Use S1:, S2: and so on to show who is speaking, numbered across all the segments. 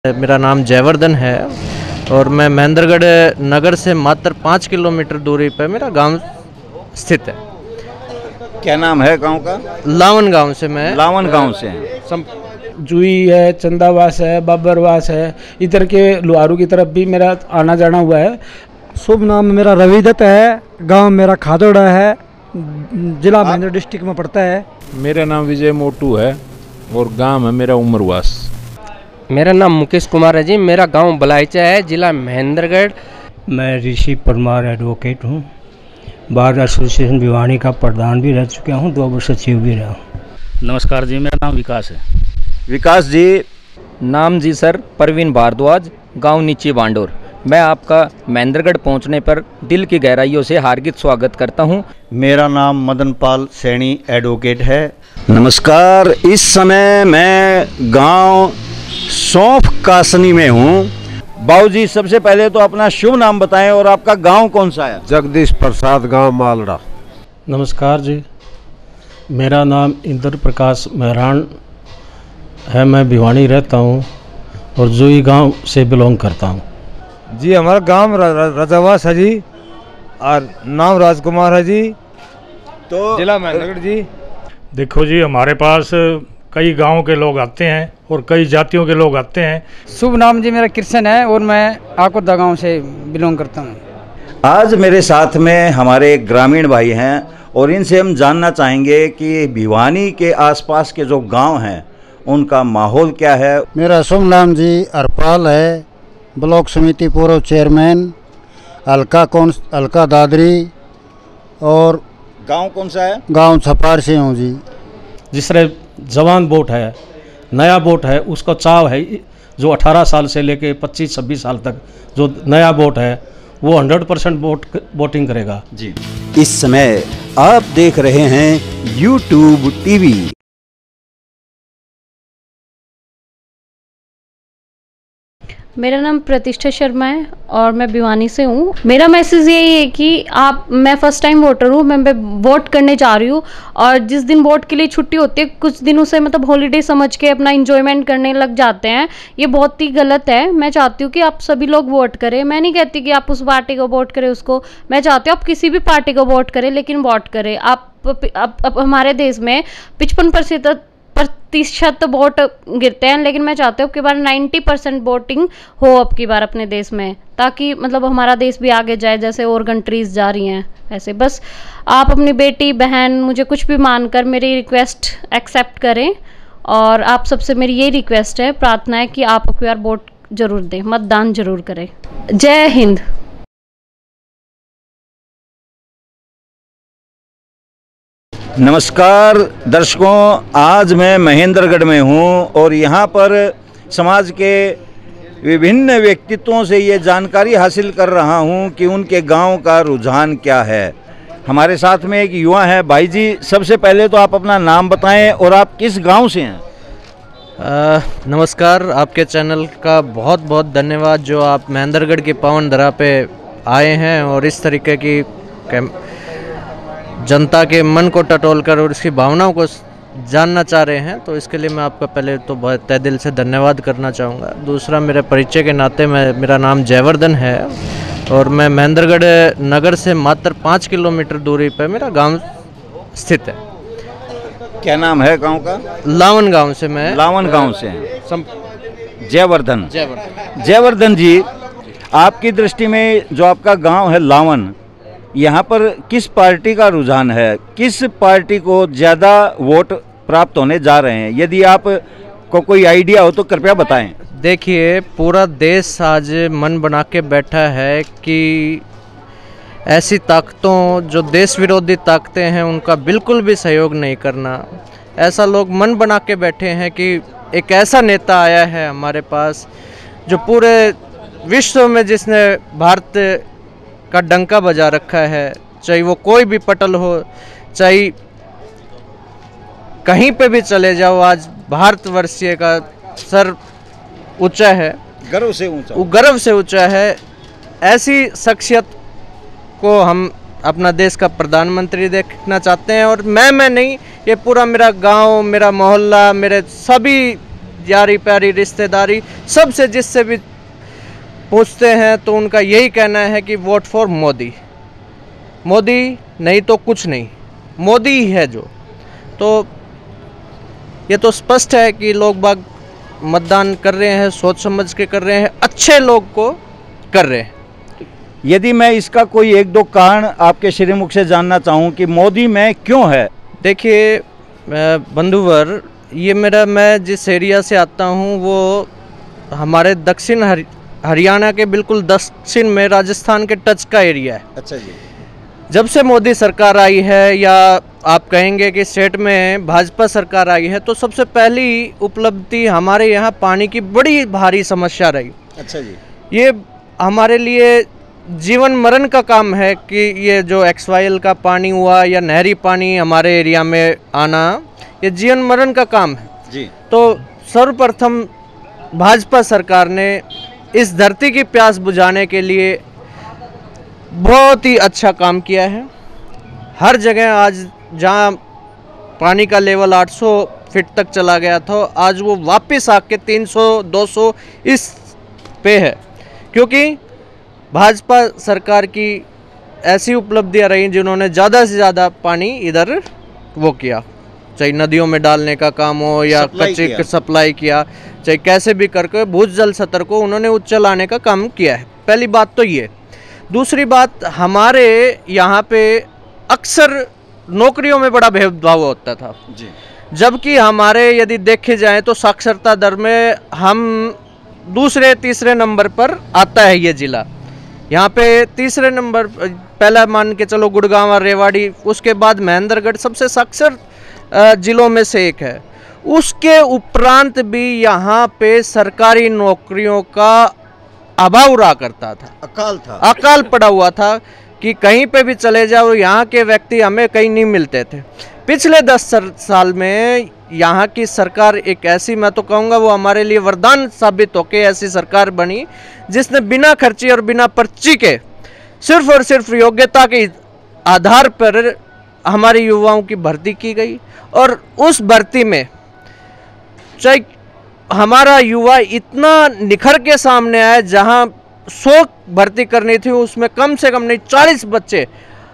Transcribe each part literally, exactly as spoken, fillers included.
S1: मेरा नाम जयवर्धन है और मैं महेंद्रगढ़ नगर से मात्र पाँच किलोमीटर दूरी पर मेरा गांव स्थित है।
S2: क्या नाम है गांव का?
S1: लावन गांव से मैं
S2: लावन गांव से हैं।
S1: सम...
S3: जुई है, चंदावास है, बाबरवास है, इधर के लुहारू की तरफ भी मेरा आना जाना हुआ है।
S4: शुभ नाम मेरा रविदत्त है, गांव मेरा खादोड़ा है, जिला महेंद्र डिस्ट्रिक्ट में पड़ता है।
S5: मेरा नाम विजय मोटू है और गांव है मेरा उमरवास।
S6: मेरा नाम मुकेश कुमार है जी, मेरा गांव बलाइचा है, जिला महेंद्रगढ़।
S7: मैं ऋषि परमार एडवोकेट हूं, बार एसोसिएशन भिवानी का प्रधान भी रह चुका हूं, दो वर्ष सचिव भी रहा हूं।
S8: नमस्कार जी, मेरा नाम विकास है।
S2: विकास जी।
S6: नाम जी सर परवीन भारद्वाज, गांव नीचे बांडोर। मैं आपका महेंद्रगढ़ पहुंचने पर दिल की गहराइयों से हार्दिक स्वागत करता हूं।
S2: मेरा नाम मदन पाल सैनी एडवोकेट है। नमस्कार, इस समय मैं गांव सौंफ कासनी में हूं। बाबूजी, सबसे पहले तो अपना शुभ नाम बताएं और आपका गांव कौन सा है?
S9: जगदीश प्रसाद, गांव मालड़ा।
S7: नमस्कार जी, मेरा नाम इंद्र प्रकाश मेहरान है, मैं भिवानी रहता हूं और जुई गांव से बिलोंग करता हूं।
S9: जी, हमारा गांव रजावास है जी और नाम राजकुमार है जी, तो जिला महेंद्रगढ़ जी।
S10: देखो जी, हमारे पास कई गांव के लोग आते हैं और कई जातियों के लोग आते हैं।
S3: शुभ नाम जी मेरा कृष्ण है और मैं आकोदा गांव से बिलोंग करता हूं।
S2: आज मेरे साथ में हमारे ग्रामीण भाई हैं और इनसे हम जानना चाहेंगे कि भिवानी के आसपास के जो गांव हैं उनका माहौल क्या है।
S4: मेरा शुभ नाम जी हरपाल है, ब्लॉक समिति पूर्व चेयरमैन, अलका कौन अलका दादरी। और
S2: गांव कौन सा है?
S4: गांव छपार से हूँ जी।
S7: जिस तरह जवान वोट है, नया वोट है, उसका चाव है जो अठारह साल से लेके पच्चीस छब्बीस साल तक जो नया वोट है वो हंड्रेड परसेंट वोट वोटिंग करेगा
S2: जी। इस समय आप देख रहे हैं यूट्यूब टीवी।
S11: मेरा नाम प्रतिष्ठा शर्मा है और मैं भिवानी से हूँ। मेरा मैसेज यही है कि आप मैं फ़र्स्ट टाइम वोटर हूँ, मैं, मैं वोट करने जा रही हूँ और जिस दिन वोट के लिए छुट्टी होती है कुछ दिनों से मतलब हॉलीडे समझ के अपना इंजॉयमेंट करने लग जाते हैं। ये बहुत ही गलत है। मैं चाहती हूँ कि आप सभी लोग वोट करें। मैं नहीं कहती कि आप उस पार्टी को वोट करें उसको, मैं चाहती हूँ आप किसी भी पार्टी को वोट करें लेकिन वोट करें। आप अब, अब हमारे देश में पचपन प्रतिशत प्रतिशत वोट गिरते हैं, लेकिन मैं चाहती हूँ अब की बार नब्बे परसेंट वोटिंग हो अब की बार अपने देश में, ताकि मतलब हमारा देश भी आगे जाए जैसे और कंट्रीज जा रही हैं। ऐसे बस आप अपनी बेटी बहन मुझे कुछ भी मानकर मेरी रिक्वेस्ट एक्सेप्ट करें और आप सबसे मेरी ये रिक्वेस्ट है, प्रार्थना है कि आप अब की बार वोट जरूर दें, मतदान जरूर करें। जय हिंद।
S2: नमस्कार दर्शकों, आज मैं महेंद्रगढ़ में हूं और यहां पर समाज के विभिन्न व्यक्तित्वों से ये जानकारी हासिल कर रहा हूं कि उनके गांव का रुझान क्या है। हमारे साथ में एक युवा है। भाई जी, सबसे पहले तो आप अपना नाम बताएं और आप किस गांव से हैं?
S1: आ, नमस्कार, आपके चैनल का बहुत बहुत धन्यवाद जो आप महेंद्रगढ़ की पावन धरा पे आए हैं और इस तरीके की जनता के मन को टटोल कर और इसकी भावनाओं को जानना चाह रहे हैं, तो इसके लिए मैं आपका पहले तो बहुत तहे दिल से धन्यवाद करना चाहूँगा। दूसरा, मेरे परिचय के नाते मैं मेरा नाम जयवर्धन है और मैं महेंद्रगढ़ नगर से मात्र पाँच किलोमीटर दूरी पर मेरा गांव स्थित है।
S2: क्या नाम है गांव का?
S1: लावन गांव से मैं
S2: लावन गांव से हैं। सम... जयवर्धन।
S1: जयवर्धन
S2: जयवर्धन जी, आपकी दृष्टि में जो आपका गाँव है लावन, यहाँ पर किस पार्टी का रुझान है? किस पार्टी को ज़्यादा वोट प्राप्त होने जा रहे हैं? यदि आप को कोई आइडिया हो तो कृपया बताएं।
S1: देखिए, पूरा देश आज मन बना के बैठा है कि ऐसी ताकतों जो देश विरोधी ताकतें हैं उनका बिल्कुल भी सहयोग नहीं करना। ऐसा लोग मन बना के बैठे हैं कि एक ऐसा नेता आया है हमारे पास जो पूरे विश्व में जिसने भारत का डंका बजा रखा है, चाहे वो कोई भी पटल हो, चाहे कहीं पे भी चले जाओ, आज भारतवर्षीय का सर ऊंचा है,
S2: गर्व से ऊंचा,
S1: वो गर्व से ऊंचा है। ऐसी शख्सियत को हम अपना देश का प्रधानमंत्री देखना चाहते हैं और मैं मैं नहीं, ये पूरा मेरा गांव, मेरा मोहल्ला, मेरे सभी यारी प्यारी रिश्तेदारी सबसे जिससे भी पूछते हैं तो उनका यही कहना है कि वोट फॉर मोदी, मोदी नहीं तो कुछ नहीं, मोदी ही है जो। तो ये तो स्पष्ट है कि लोग बाग मतदान कर रहे हैं, सोच समझ के कर रहे हैं, अच्छे लोग को कर रहे हैं।
S2: यदि मैं इसका कोई एक दो कारण आपके श्रीमुख से जानना चाहूँ कि मोदी में क्यों है।
S1: देखिए बंधुवर, ये मेरा मैं जिस एरिया से आता हूँ वो हमारे दक्षिण हरि हरियाणा के बिल्कुल दक्षिण में राजस्थान के टच का एरिया है।
S2: अच्छा जी।
S1: जब से मोदी सरकार आई है या आप कहेंगे कि स्टेट में भाजपा सरकार आई है तो सबसे पहली उपलब्धि हमारे यहाँ पानी की बड़ी भारी समस्या रही।
S2: अच्छा जी।
S1: ये हमारे लिए जीवन मरण का काम है कि ये जो एक्स वाई एल का पानी हुआ या नहरी पानी हमारे एरिया में आना, ये जीवन मरण का काम है
S2: जी।
S1: तो सर्वप्रथम भाजपा सरकार ने इस धरती की प्यास बुझाने के लिए बहुत ही अच्छा काम किया है। हर जगह आज जहाँ पानी का लेवल आठ सौ फीट तक चला गया था, आज वो वापस आके तीन सौ दो सौ इस पे है, क्योंकि भाजपा सरकार की ऐसी उपलब्धियां रही जिन्होंने ज़्यादा से ज़्यादा पानी इधर वो किया, चाहे नदियों में डालने का काम हो या कच्चे सप्लाई किया, चाहे कैसे भी करके भूजल स्तर को उन्होंने उच्च लाने का काम किया है। पहली बात तो ये। दूसरी बात, हमारे यहाँ पे अक्सर नौकरियों में बड़ा भेदभाव होता था जी। जबकि हमारे यदि देखे जाएं तो साक्षरता दर में हम दूसरे तीसरे नंबर पर आता है ये ज़िला। यहाँ पे तीसरे नंबर पहला मान के चलो गुड़गांव और रेवाड़ी, उसके बाद महेंद्रगढ़ सबसे साक्षर जिलों में से एक है। उसके उपरांत भी यहाँ पे सरकारी नौकरियों का अभाव रहा करता था,
S2: अकाल था,
S1: अकाल पड़ा हुआ था कि कहीं पे भी चले जाओ यहाँ के व्यक्ति हमें कहीं नहीं मिलते थे। पिछले दस साल में यहाँ की सरकार एक ऐसी, मैं तो कहूँगा वो हमारे लिए वरदान साबित होके ऐसी सरकार बनी जिसने बिना खर्ची और बिना पर्ची के सिर्फ और सिर्फ योग्यता के आधार पर हमारे युवाओं की भर्ती की गई। और उस भर्ती में चाहे हमारा युवा इतना निखर के सामने आया, जहां सौ भर्ती करनी थी उसमें कम से कम नहीं चालीस बच्चे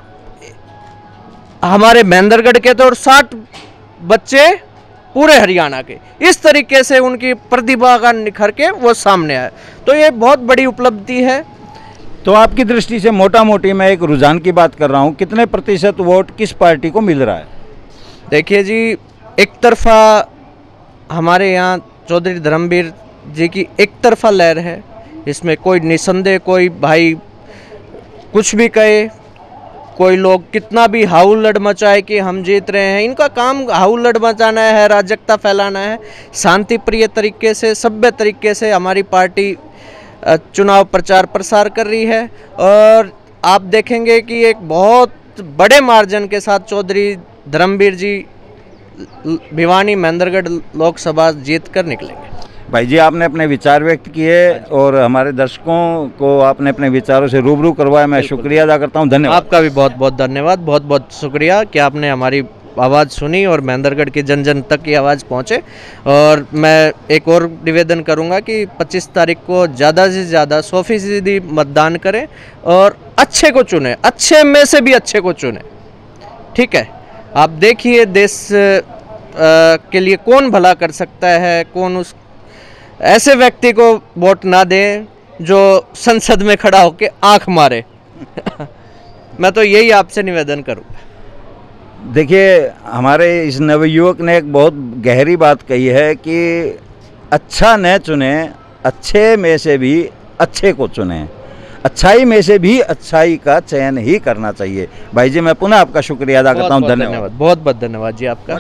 S1: हमारे महेंद्रगढ़ के थे और साठ बच्चे पूरे हरियाणा के। इस तरीके से उनकी प्रतिभा का निखर के वो सामने आया, तो ये बहुत बड़ी उपलब्धि है।
S2: तो आपकी दृष्टि से मोटा मोटी मैं एक रुझान की बात कर रहा हूँ, कितने प्रतिशत वोट किस पार्टी को मिल रहा है?
S1: देखिए जी, एक तरफा हमारे यहाँ चौधरी धर्मवीर जी की एक तरफा लहर है, इसमें कोई निसंदेह कोई भाई कुछ भी कहे, कोई लोग कितना भी हाउलड़ मचाए कि हम जीत रहे हैं, इनका काम हाउलड़ मचाना है, अराजकता फैलाना है। शांति प्रिय तरीके से, सभ्य तरीके से हमारी पार्टी चुनाव प्रचार प्रसार कर रही है और आप देखेंगे कि एक बहुत बड़े मार्जिन के साथ चौधरी धर्मवीर जी भिवानी महेंद्रगढ़ लोकसभा जीत कर निकलेंगे।
S2: भाई जी, आपने अपने विचार व्यक्त किए और हमारे दर्शकों को आपने अपने विचारों से रूबरू करवाया, मैं शुक्रिया अदा करता हूं। धन्यवाद।
S1: आपका भी बहुत बहुत धन्यवाद, बहुत बहुत शुक्रिया कि आपने हमारी आवाज़ सुनी और महेंद्रगढ़ की जन जन तक की आवाज़ पहुंचे। और मैं एक और निवेदन करूंगा कि पच्चीस तारीख को ज़्यादा से ज़्यादा सौ फीसदी मतदान करें और अच्छे को चुनें, अच्छे में से भी अच्छे को चुनें। ठीक है, आप देखिए देश के लिए कौन भला कर सकता है, कौन उस ऐसे व्यक्ति को वोट ना दें जो संसद में खड़ा होकर आंख मारे। मैं तो यही आपसे निवेदन करूँगा।
S2: देखिए, हमारे इस नवयुवक ने एक बहुत गहरी बात कही है कि अच्छा न चुने, अच्छे में से भी अच्छे को चुने, अच्छाई में से भी अच्छाई का चयन ही करना चाहिए। भाई जी, मैं पुनः आपका शुक्रिया अदा करता हूँ। धन्यवाद,
S1: बहुत बहुत धन्यवाद जी आपका।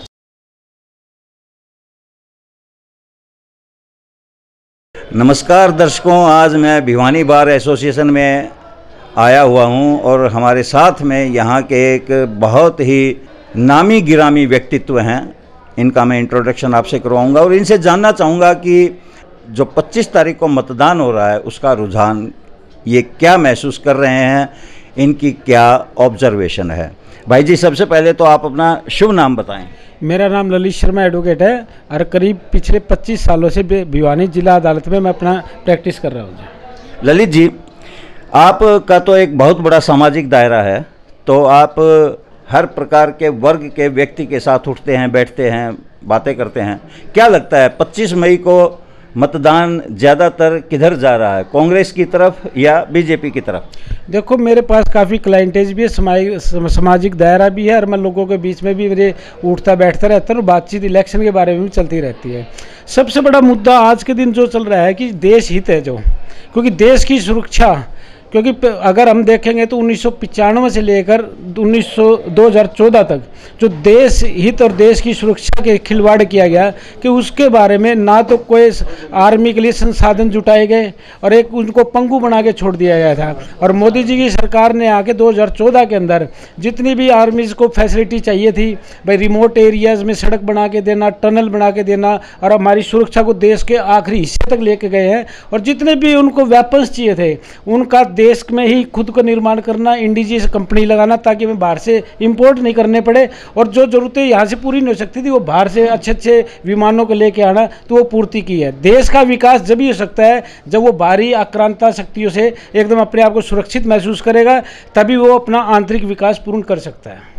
S2: नमस्कार दर्शकों, आज मैं भिवानी बार एसोसिएशन में आया हुआ हूं और हमारे साथ में यहाँ के एक बहुत ही नामी गिरामी व्यक्तित्व हैं। इनका मैं इंट्रोडक्शन आपसे करवाऊंगा और इनसे जानना चाहूँगा कि जो पच्चीस तारीख को मतदान हो रहा है उसका रुझान ये क्या महसूस कर रहे हैं, इनकी क्या ऑब्जर्वेशन है। भाई जी, सबसे पहले तो आप अपना शुभ नाम बताएं।
S3: मेरा नाम ललित शर्मा एडवोकेट है और करीब पिछले पच्चीस सालों से भिवानी जिला अदालत में मैं अपना प्रैक्टिस कर रहा हूँ।
S2: ललित जी, आपका तो एक बहुत बड़ा सामाजिक दायरा है, तो आप हर प्रकार के वर्ग के व्यक्ति के साथ उठते हैं, बैठते हैं, बातें करते हैं। क्या लगता है पच्चीस मई को मतदान ज़्यादातर किधर जा रहा है, कांग्रेस की तरफ या बीजेपी की तरफ?
S3: देखो, मेरे पास काफ़ी क्लाइंटेज भी है, समाजिक सामाजिक दायरा भी है और मैं लोगों के बीच में भी मेरे उठता बैठता रहता हूँ। बातचीत इलेक्शन के बारे में भी चलती रहती है। सबसे बड़ा मुद्दा आज के दिन जो चल रहा है कि देश हित है, जो क्योंकि देश की सुरक्षा, क्योंकि अगर हम देखेंगे तो उन्नीस सौ पचानवे से लेकर उन्नीस सौ दो हज़ार चौदह तक जो देश हित और देश की सुरक्षा के खिलवाड़ किया गया कि उसके बारे में ना तो कोई आर्मी के लिए संसाधन जुटाए गए और एक उनको पंगु बना के छोड़ दिया गया था। और मोदी जी की सरकार ने आके दो हज़ार चौदह के अंदर जितनी भी आर्मीज़ को फैसिलिटी चाहिए थी, भाई रिमोट एरियाज़ में सड़क बना के देना, टनल बना के देना और हमारी सुरक्षा को देश के आखिरी हिस्से तक लेके गए हैं। और जितने भी उनको वेपन्स चाहिए थे उनका देश में ही खुद को निर्माण करना, इंडिजीज कंपनी लगाना ताकि हमें बाहर से इंपोर्ट नहीं करने पड़े, और जो जरूरतें यहाँ से पूरी नहीं हो सकती थी वो बाहर से अच्छे अच्छे विमानों को लेके आना, तो वो पूर्ति की है। देश का विकास जब ही हो सकता है जब वो बाहरी आक्रांता शक्तियों से एकदम अपने आप को सुरक्षित महसूस करेगा, तभी वो अपना आंतरिक विकास पूर्ण कर सकता है।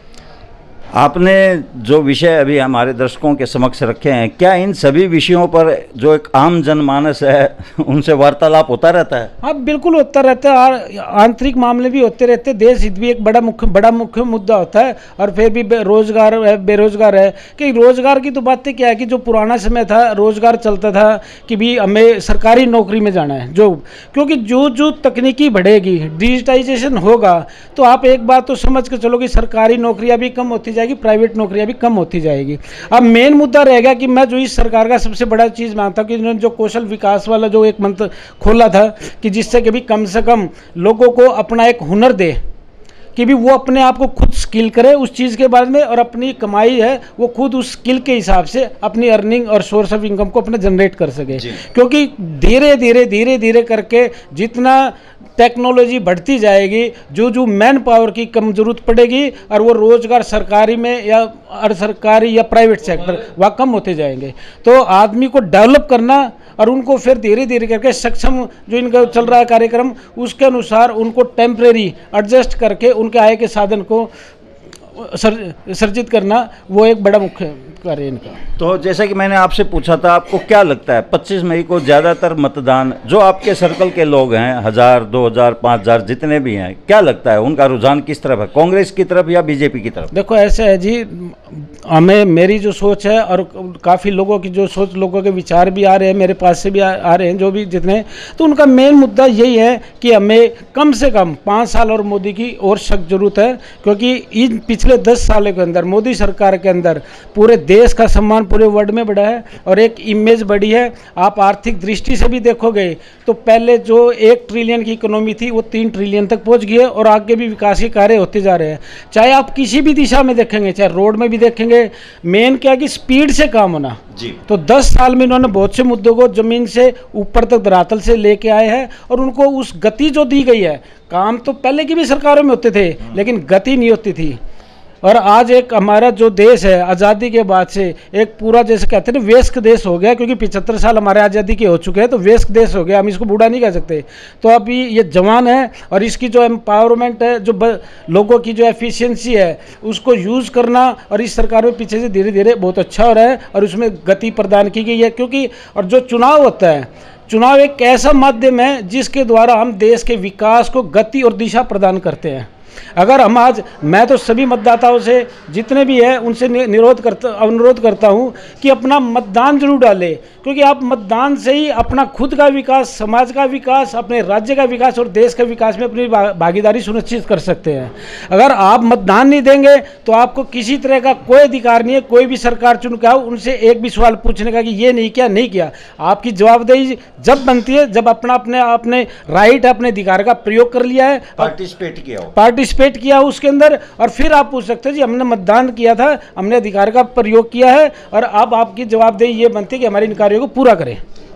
S2: आपने जो विषय अभी हमारे दर्शकों के समक्ष रखे हैं, क्या इन सभी विषयों पर जो एक आम जनमानस है उनसे वार्तालाप होता रहता है?
S3: हाँ, बिल्कुल होता रहता है और आंतरिक मामले भी होते रहते हैं। देश हित भी एक बड़ा मुख्य बड़ा मुख्य मुद्दा होता है। और फिर भी रोजगार है, बेरोजगार है कि रोजगार की तो बातें क्या है कि जो पुराना समय था रोजगार चलता था कि भी हमें सरकारी नौकरी में जाना है, जो क्योंकि जो जो तकनीकी बढ़ेगी, डिजिटाइजेशन होगा, तो आप एक बात तो समझ के चलो कि सरकारी नौकरियाँ भी कम होती जाएगी, प्राइवेट नौकरियां भी कम होती जाएगी। अब मेन मुद्दा रहेगा कि मैं जो इस सरकार का सबसे बड़ा चीज़ मानता हूँ कि इन्होंने जो कौशल विकास वाला जो एक मंत्र खोला था कि जिससे कि भी कम से कम लोगों को अपना एक हुनर दे कि भी वो अपने आप को खुद स्किल करे उस चीज़ के बारे में, और अपनी कमाई है वो खुद उस स्किल के हिसाब से अपनी अर्निंग और सोर्स ऑफ इनकम को अपने जनरेट कर सके। क्योंकि धीरे धीरे धीरे धीरे करके जितना टेक्नोलॉजी बढ़ती जाएगी, जो जो मैन पावर की कम जरूरत पड़ेगी और वो रोजगार सरकारी में या अर्ध सरकारी या प्राइवेट सेक्टर वह कम होते जाएंगे। तो आदमी को डेवलप करना और उनको फिर धीरे धीरे करके सक्षम जो इनका चल रहा है कार्यक्रम उसके अनुसार उनको टेम्परेरी एडजस्ट करके उनके आय के साधन को सर, सर्जित करना, वो एक बड़ा मुख्य कार्य इनका।
S2: तो जैसा कि मैंने आपसे पूछा था, आपको क्या लगता है पच्चीस मई को ज़्यादातर मतदान जो आपके सर्कल के लोग हैं, हज़ार दो हज़ार पाँच हज़ार जितने भी हैं, क्या लगता है उनका रुझान किस तरफ है, कांग्रेस की तरफ या बीजेपी की तरफ?
S3: देखो ऐसा है जी, हमें मेरी जो सोच है और काफ़ी लोगों की जो सोच, लोगों के विचार भी आ रहे हैं, मेरे पास से भी आ, आ रहे हैं जो भी जितने, तो उनका मेन मुद्दा यही है कि हमें कम से कम पाँच साल और मोदी की और सख्त जरूरत है। क्योंकि इन पिछले दस सालों के अंदर मोदी सरकार के अंदर पूरे देश का सम्मान पूरे वर्ल्ड में बढ़ा है और एक इमेज बढ़ी है। आप आर्थिक दृष्टि से भी देखोगे तो पहले जो एक ट्रिलियन की इकोनॉमी थी वो तीन ट्रिलियन तक पहुंच गई है और आगे भी विकास के कार्य होते जा रहे हैं। चाहे आप किसी भी दिशा में देखेंगे, चाहे रोड में भी देखेंगे, मेन क्या कि स्पीड से काम होना जी। तो दस साल में इन्होंने बहुत से मुद्दों को जमीन से ऊपर तक धरातल से लेके आए हैं और उनको उस गति जो दी गई है, काम तो पहले की भी सरकारों में होते थे लेकिन गति नहीं होती थी। और आज एक हमारा जो देश है आज़ादी के बाद से एक पूरा जैसे कहते हैं ना वयस्क देश हो गया, क्योंकि पिछहत्तर साल हमारे आज़ादी के हो चुके हैं तो वयस्क देश हो गया, हम इसको बूढ़ा नहीं कह सकते। तो अभी ये जवान है और इसकी जो एम्पावरमेंट है, जो लोगों की जो एफिशिएंसी है उसको यूज़ करना, और इस सरकार में पीछे से धीरे धीरे बहुत अच्छा हो रहा है और उसमें गति प्रदान की गई है। क्योंकि और जो चुनाव होता है, चुनाव एक ऐसा माध्यम है जिसके द्वारा हम देश के विकास को गति और दिशा प्रदान करते हैं। अगर हम आज, मैं तो सभी मतदाताओं से जितने भी हैं उनसे निरोध करता अनुरोध करता हूं कि अपना मतदान जरूर डालें, क्योंकि आप मतदान से ही अपना खुद का विकास, समाज का विकास, अपने राज्य का विकास और देश के विकास में अपनी भागीदारी सुनिश्चित कर सकते हैं। अगर आप मतदान नहीं देंगे तो आपको किसी तरह का कोई अधिकार नहीं है, कोई भी सरकार चुन के आओ उनसे एक भी सवाल पूछने का कि ये नहीं किया नहीं किया। आपकी जवाबदेही जब बनती है जब अपना अपने अपने राइट अपने अधिकार का प्रयोग कर लिया है,
S2: पार्टिसिपेट किया
S3: पार्टिसिपेट किया उसके अंदर, और फिर आप पूछ सकते हैं जी हमने मतदान किया था, हमने अधिकार का प्रयोग किया है और अब आपकी जवाबदेही ये बनती है कि हमारे इन कार्यों को पूरा करें।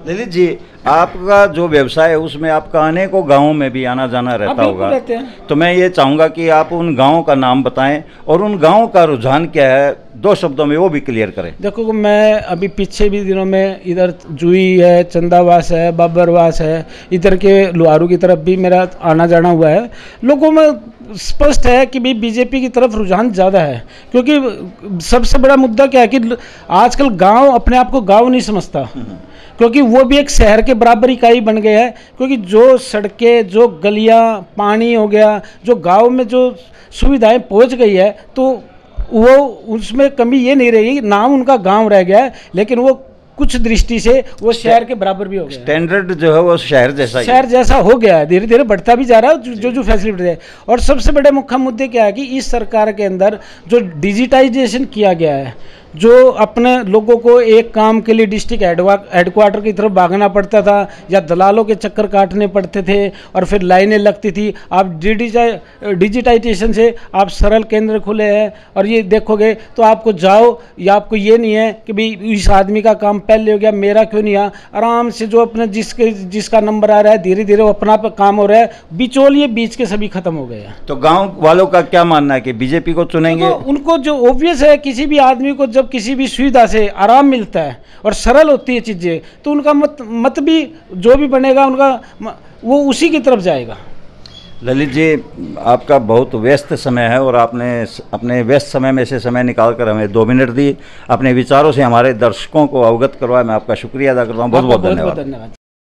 S2: ललित जी, आपका जो व्यवसाय है उसमें आपका अनेकों गांवों में भी आना जाना रहता होगा, तो मैं ये चाहूँगा कि आप उन गांवों का नाम बताएं और उन गांवों का रुझान क्या है, दो शब्दों में वो भी क्लियर करें।
S3: देखो, मैं अभी पीछे भी दिनों में इधर जुई है, चंदावास है, बाबरवास है, इधर के लुहारू की तरफ भी मेरा आना जाना हुआ है। लोगों में स्पष्ट है कि भाई बीजेपी की तरफ रुझान ज़्यादा है, क्योंकि सबसे बड़ा मुद्दा क्या है कि आजकल गांव अपने आप को गांव नहीं समझता, क्योंकि वो भी एक शहर के बराबर इकाई बन गया है। क्योंकि जो सड़कें, जो गलियां, पानी हो गया, जो गांव में जो सुविधाएं पहुंच गई है, तो वो उसमें कमी ये नहीं रहेगी। नाम उनका गांव रह गया है, लेकिन वो कुछ दृष्टि से वो शहर के बराबर भी हो गया।
S2: स्टैंडर्ड जो है वो शहर जैसा
S3: शहर जैसा हो गया है, धीरे धीरे बढ़ता भी जा रहा है जो जो फैसिलिटी है। और सबसे बड़े मुख्य मुद्दे क्या है कि इस सरकार के अंदर जो डिजिटाइजेशन किया गया है, जो अपने लोगों को एक काम के लिए डिस्ट्रिक्ट हेडक्वार्टर की तरफ भागना पड़ता था या दलालों के चक्कर काटने पड़ते थे और फिर लाइनें लगती थी, आप डिजिटाइजेशन से आप सरल केंद्र खुले हैं और ये देखोगे तो आपको जाओ या आपको ये नहीं है कि भाई इस आदमी का काम पहले हो गया, मेरा क्यों नहीं आ, आराम से जो अपने जिसके जिसका नंबर आ रहा है धीरे धीरे वो अपना काम हो रहा है, बिचौलिए बीच के सभी खत्म हो गए हैं।
S2: तो गाँव वालों का क्या मानना है कि बीजेपी को चुनेंगे?
S3: तो उनको जो ऑब्वियस है, किसी भी आदमी को जब किसी भी सुविधा से आराम मिलता है और सरल होती है चीज़ें, तो उनका मत मत भी जो भी बनेगा उनका वो उसी की तरफ जाएगा।
S2: ललित जी, आपका बहुत व्यस्त समय है और आपने अपने व्यस्त समय में से समय निकालकर हमें दो मिनट दी, अपने विचारों से हमारे दर्शकों को अवगत करवाया। मैं आपका शुक्रिया अदा करता हूँ। बहुत बहुत धन्यवाद।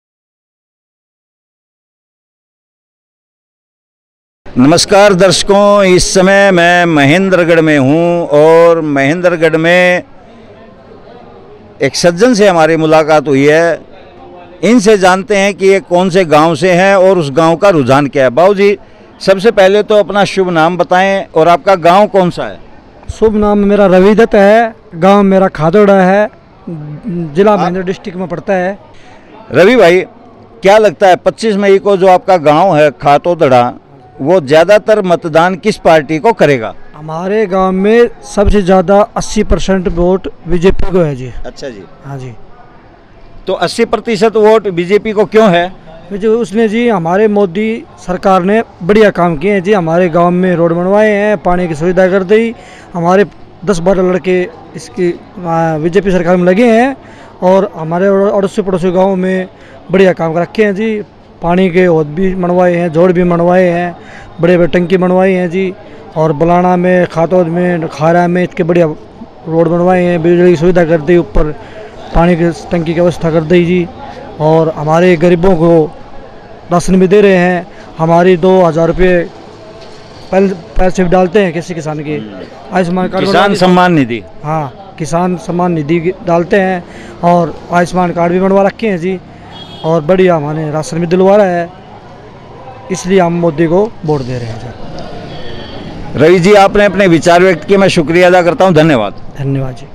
S2: नमस्कार दर्शकों, इस समय मैं महेंद्रगढ़ में हूं और महेंद्रगढ़ में एक सज्जन से हमारी मुलाकात हुई है। इनसे जानते हैं कि ये कौन से गांव से हैं और उस गांव का रुझान क्या है। बाबू जी, सबसे पहले तो अपना शुभ नाम बताएं और आपका गांव कौन सा है?
S8: शुभ नाम मेरा रवि दत्त है, गांव मेरा खादोड़ा है, जिला महेंद्र डिस्ट्रिक्ट में पड़ता है।
S2: रवि भाई, क्या लगता है पच्चीस मई को जो आपका गाँव है खातोदड़ा, वो ज़्यादातर मतदान किस पार्टी को करेगा?
S8: हमारे गांव में सबसे ज़्यादा अस्सी परसेंट वोट बीजेपी को है जी।
S2: अच्छा जी।
S8: हाँ जी।
S2: तो अस्सी प्रतिशत वोट बीजेपी को क्यों है?
S8: जो उसने जी हमारे मोदी सरकार ने बढ़िया काम किए हैं जी। हमारे गांव में रोड बनवाए हैं, पानी की सुविधा कर दी, हमारे दस बारह लड़के इसकी बीजेपी सरकार में लगे हैं और हमारे अड़ोसी पड़ोसी गाँव में बढ़िया काम कर रखे हैं जी। पानी के हौद भी बनवाए हैं, जोड़ भी बनवाए हैं, बड़े बड़े टंकी बनवाई हैं जी। और बलाना में, खातौद में, खारा में इसके बढ़िया रोड बनवाए हैं, बिजली की सुविधा कर दी, ऊपर पानी की टंकी की व्यवस्था कर दी जी। और हमारे गरीबों को राशन भी दे रहे हैं। हमारी दो हज़ार रुपये पहले पैसे भी डालते हैं किसी किसान के आयुष्मान कार्ड,
S2: किसान सम्मान निधि।
S8: हाँ, किसान सम्मान निधि डालते हैं और आयुष्मान कार्ड भी बनवा रखे हैं जी। और बढ़िया हमारे राशन भी दिलवा रहा है, इसलिए हम मोदी को वोट दे रहे हैं सर।
S2: रवि जी, आपने अपने विचार व्यक्त किए, मैं शुक्रिया अदा करता हूं। धन्यवाद।
S8: धन्यवाद जी।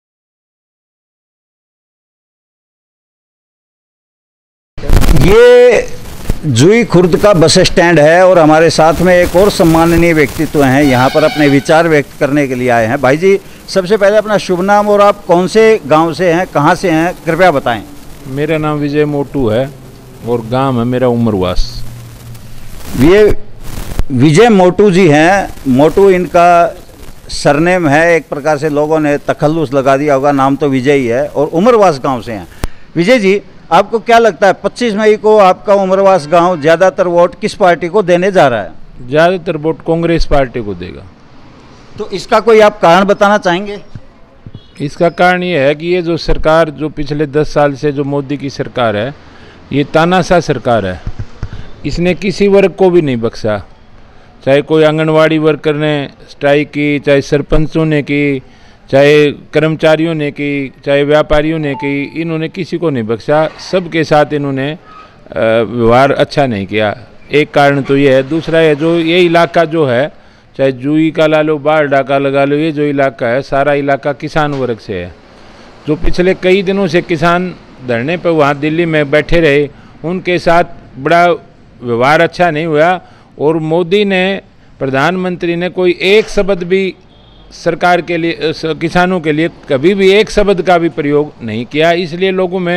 S2: ये जुई खुर्द का बस स्टैंड है और हमारे साथ में एक और सम्माननीय व्यक्तित्व हैं, यहाँ पर अपने विचार व्यक्त करने के लिए आए हैं। भाई जी, सबसे पहले अपना शुभ नाम और आप कौन से गाँव से हैं, कहाँ से हैं, कृपया बताएं।
S5: मेरा नाम विजय मोटू है और गांव है मेरा उमरवास।
S2: ये विजय मोटू जी हैं। मोटू इनका सरनेम है, एक प्रकार से लोगों ने तखल्लुस लगा दिया होगा, नाम तो विजय ही है और उमरवास गांव से हैं। विजय जी, आपको क्या लगता है पच्चीस मई को आपका उमरवास गांव ज़्यादातर वोट किस पार्टी को देने जा रहा है?
S5: ज़्यादातर वोट कांग्रेस पार्टी को देगा।
S2: तो इसका कोई आप कारण बताना चाहेंगे?
S5: इसका कारण ये है कि ये जो सरकार जो पिछले दस साल से जो मोदी की सरकार है, ये तानाशाह सरकार है। इसने किसी वर्ग को भी नहीं बख्शा, चाहे कोई आंगनवाड़ी वर्कर ने स्ट्राइक की, चाहे सरपंचों ने की, चाहे कर्मचारियों ने की, चाहे व्यापारियों ने की, इन्होंने किसी को नहीं बख्शा। सबके साथ इन्होंने व्यवहार अच्छा नहीं किया। एक कारण तो ये है। दूसरा है जो ये इलाका जो है, चाहे जुई का ला लो, बाढ़ डाका लगा लो, ये जो इलाका है सारा इलाका किसान वर्ग से है। जो पिछले कई दिनों से किसान धरने पर वहाँ दिल्ली में बैठे रहे, उनके साथ बड़ा व्यवहार अच्छा नहीं हुआ और मोदी ने, प्रधानमंत्री ने कोई एक शब्द भी सरकार के लिए, किसानों के लिए कभी भी एक शब्द का भी प्रयोग नहीं किया। इसलिए लोगों में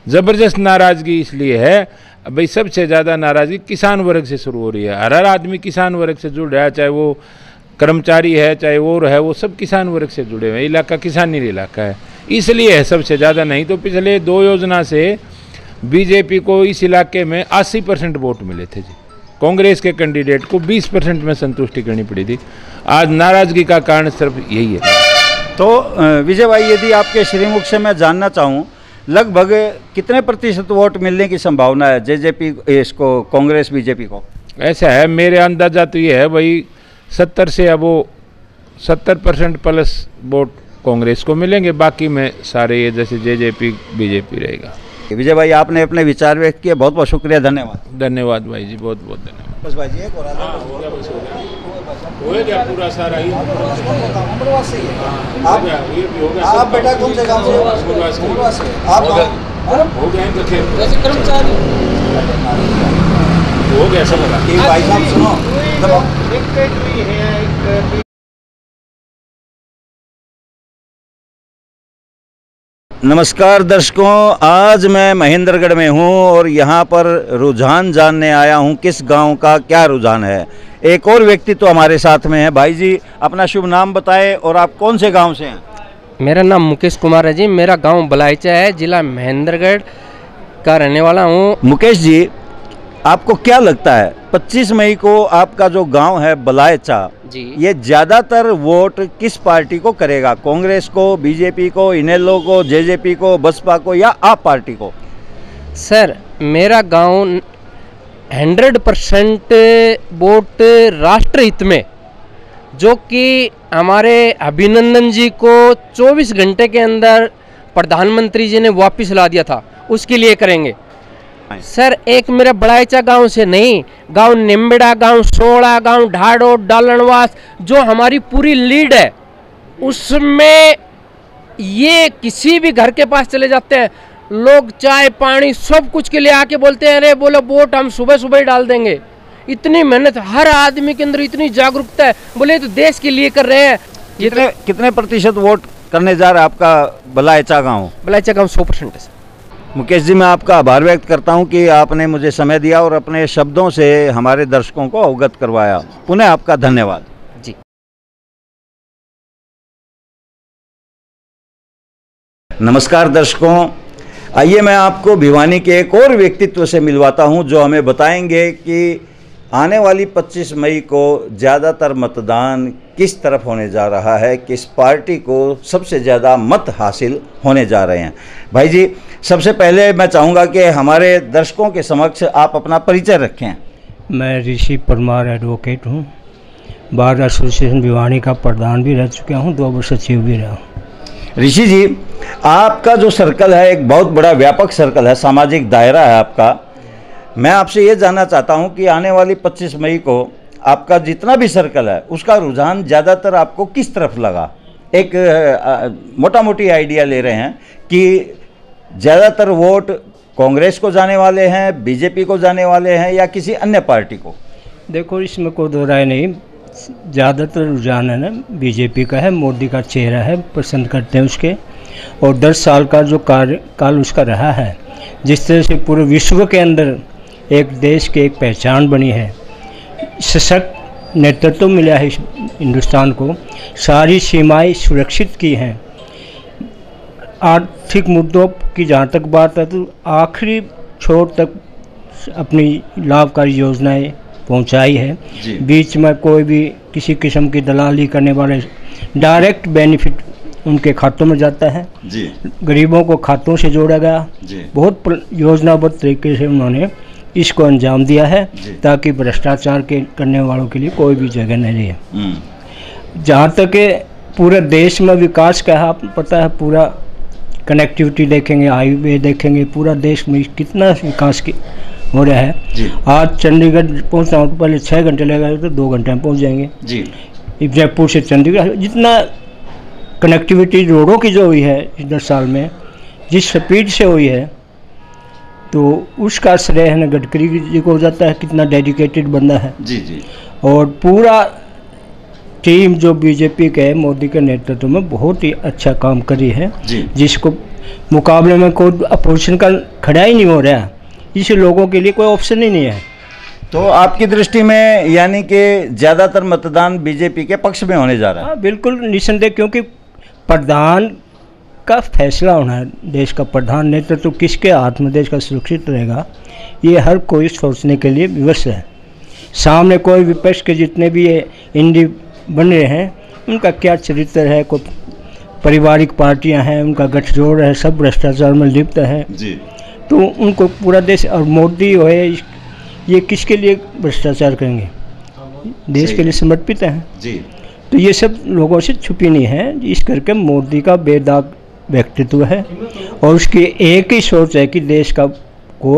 S5: ज़बरदस्त नाराज़गी इसलिए है, भाई सबसे ज़्यादा नाराज़गी किसान वर्ग से शुरू हो रही है। हर हर आदमी किसान वर्ग से जुड़ रहा है, चाहे वो कर्मचारी है चाहे वो है, वो सब किसान वर्ग से जुड़े हुए हैं। इलाका किसानी इलाका है, इसलिए है सबसे ज़्यादा। नहीं तो पिछले दो योजना से बीजेपी को इस इलाके में अस्सी परसेंट वोट मिले थे जी। कांग्रेस के कैंडिडेट को बीस परसेंट में संतुष्टि करनी पड़ी थी। आज नाराज़गी का कारण सिर्फ यही है।
S2: तो विजय भाई, यदि आपके श्रीमुख से मैं जानना चाहूँ, लगभग कितने प्रतिशत वोट मिलने की संभावना है जेजेपी इसको, कांग्रेस बीजेपी को?
S5: ऐसा है, मेरे अंदाजा तो ये है भाई सत्तर से अब वो सत्तर परसेंट प्लस वोट कांग्रेस को मिलेंगे, बाकी में सारे ये जैसे जेजेपी बीजेपी रहेगा।
S2: विजय भाई, आपने अपने विचार व्यक्त किए, बहुत बहुत शुक्रिया, धन्यवाद।
S5: धन्यवाद भाई जी, बहुत बहुत धन्यवाद।
S2: बस भाई जी, एक और
S5: हो गया पूरा सारा ही
S2: आप आप बेटा कौन से गांव से हो? आप
S5: हो गए
S2: कर्मचारी
S5: हो गया सब।
S2: भाई साहब सुनो, नमस्कार दर्शकों, आज मैं महेंद्रगढ़ में हूं और यहां पर रुझान जानने आया हूं किस गांव का क्या रुझान है। एक और व्यक्ति तो हमारे साथ में है। भाई जी, अपना शुभ नाम बताएं और आप कौन से गांव से हैं?
S12: मेरा नाम मुकेश कुमार है जी, मेरा गांव बलाईचा है, जिला महेंद्रगढ़ का रहने वाला हूं।
S2: मुकेश जी, आपको क्या लगता है पच्चीस मई को आपका जो गांव है बलाईचा, ये ज़्यादातर वोट किस पार्टी को करेगा? कांग्रेस को, बीजेपी को, इनेलो को, जेजेपी को, बसपा को या आप पार्टी को?
S12: सर, मेरा गांव हंड्रेड परसेंट वोट राष्ट्रहित में, जो कि हमारे अभिनंदन जी को चौबीस घंटे के अंदर प्रधानमंत्री जी ने वापस ला दिया था, उसके लिए करेंगे। सर, एक मेरा बड़ाईचा गांव से नहीं, गांव निम्बड़ा, गांव सोड़ा, गांव ढाडो, डालनवास, जो हमारी पूरी लीड है, उसमें ये किसी भी घर के पास चले जाते हैं, लोग चाय पानी सब कुछ के लिए आके बोलते हैं, अरे बोलो वोट हम सुबह सुबह ही डाल देंगे। इतनी मेहनत, हर आदमी के अंदर इतनी जागरूकता है, बोले तो देश के लिए कर रहे हैं।
S2: कितने कितने प्रतिशत वोट करने जा रहा है आपका बलाईचा गाँव?
S12: बलाईचा गाँव सौ परसेंट है।
S2: मुकेश जी, मैं आपका आभार व्यक्त करता हूं कि आपने मुझे समय दिया और अपने शब्दों से हमारे दर्शकों को अवगत करवाया। पुनः आपका धन्यवाद
S12: जी।
S2: नमस्कार दर्शकों, आइए मैं आपको भिवानी के एक और व्यक्तित्व से मिलवाता हूं जो हमें बताएंगे कि आने वाली पच्चीस मई को ज़्यादातर मतदान किस तरफ होने जा रहा है, किस पार्टी को सबसे ज़्यादा मत हासिल होने जा रहे हैं। भाई जी, सबसे पहले मैं चाहूँगा कि हमारे दर्शकों के समक्ष आप अपना परिचय रखें।
S13: मैं ऋषि परमार एडवोकेट हूँ, बार एसोसिएशन भिवानी का प्रधान भी रह चुका हूँ, दो वर्ष सचिव भी रहा हूँ।
S2: ऋषि जी, आपका जो सर्कल है एक बहुत बड़ा व्यापक सर्कल है, सामाजिक दायरा है आपका। मैं आपसे ये जानना चाहता हूँ कि आने वाली पच्चीस मई को आपका जितना भी सर्कल है उसका रुझान ज़्यादातर आपको किस तरफ लगा? एक मोटा मोटी आइडिया ले रहे हैं कि ज़्यादातर वोट कांग्रेस को जाने वाले हैं, बीजेपी को जाने वाले हैं या किसी अन्य पार्टी को?
S13: देखो, इसमें कोई दो राय नहीं, ज़्यादातर रुझान है ना बीजेपी का है, मोदी का चेहरा है, पसंद करते हैं उसके। और दस साल का जो कार्यकाल उसका रहा है, जिस तरह से पूरे विश्व के अंदर एक देश की एक पहचान बनी है, सशक्त नेतृत्व मिला है हिंदुस्तान को, सारी सीमाएं सुरक्षित की हैं। आर्थिक मुद्दों की जहाँ तक बात है तो आखिरी छोर तक अपनी लाभकारी योजनाएं पहुंचाई है। बीच में कोई भी किसी किस्म की दलाली करने वाले, डायरेक्ट बेनिफिट उनके खातों में जाता है जी। गरीबों को खातों से जोड़ा गया, बहुत योजनाबद्ध तरीके से उन्होंने इसको अंजाम दिया है ताकि भ्रष्टाचार के करने वालों के लिए कोई भी जगह नहीं है। जहाँ तक पूरे देश में विकास का है, आपको पता है, पूरा कनेक्टिविटी देखेंगे, हाईवे देखेंगे, पूरा देश में कितना विकास की हो रहा है। आज चंडीगढ़ पहुँचना हो तो पहले छः घंटे लगेगा, तो दो घंटे में पहुँच जाएंगे जी। जयपुर से चंडीगढ़ जितना कनेक्टिविटी रोडों की जो हुई है इस दस साल में, जिस स्पीड से हुई है, तो उसका श्रेय है ना गडकरी जी को हो जाता है, कितना डेडिकेटेड बंदा है जी जी। और पूरा टीम जो बीजेपी के मोदी के नेतृत्व में बहुत ही अच्छा काम करी है, जिसको मुकाबले में कोई अपोजिशन का खड़ा ही नहीं हो रहा, इस लोगों के लिए कोई ऑप्शन ही नहीं है।
S2: तो आपकी दृष्टि में यानी कि ज़्यादातर मतदान बीजेपी के पक्ष में होने जा रहा है?
S13: हाँ बिल्कुल निस्संदेह, क्योंकि प्रधान का फैसला होना है, देश का प्रधान नेतृत्व तो किसके हाथ में देश का सुरक्षित रहेगा, ये हर कोई सोचने के लिए विवश है। सामने कोई विपक्ष के जितने भी ये इंडी बन रहे हैं उनका क्या चरित्र है, कोई पारिवारिक पार्टियां हैं, उनका गठजोड़ है, सब भ्रष्टाचार में लिप्त है
S2: जी।
S13: तो उनको पूरा देश, और मोदी होए ये किसके लिए भ्रष्टाचार करेंगे, देश के लिए समर्पित हैं
S2: जी।
S13: तो ये सब लोगों से छुपी नहीं है। इस करके मोदी का बेदाग व्यक्तित्व है और उसकी एक ही सोच है कि देश का को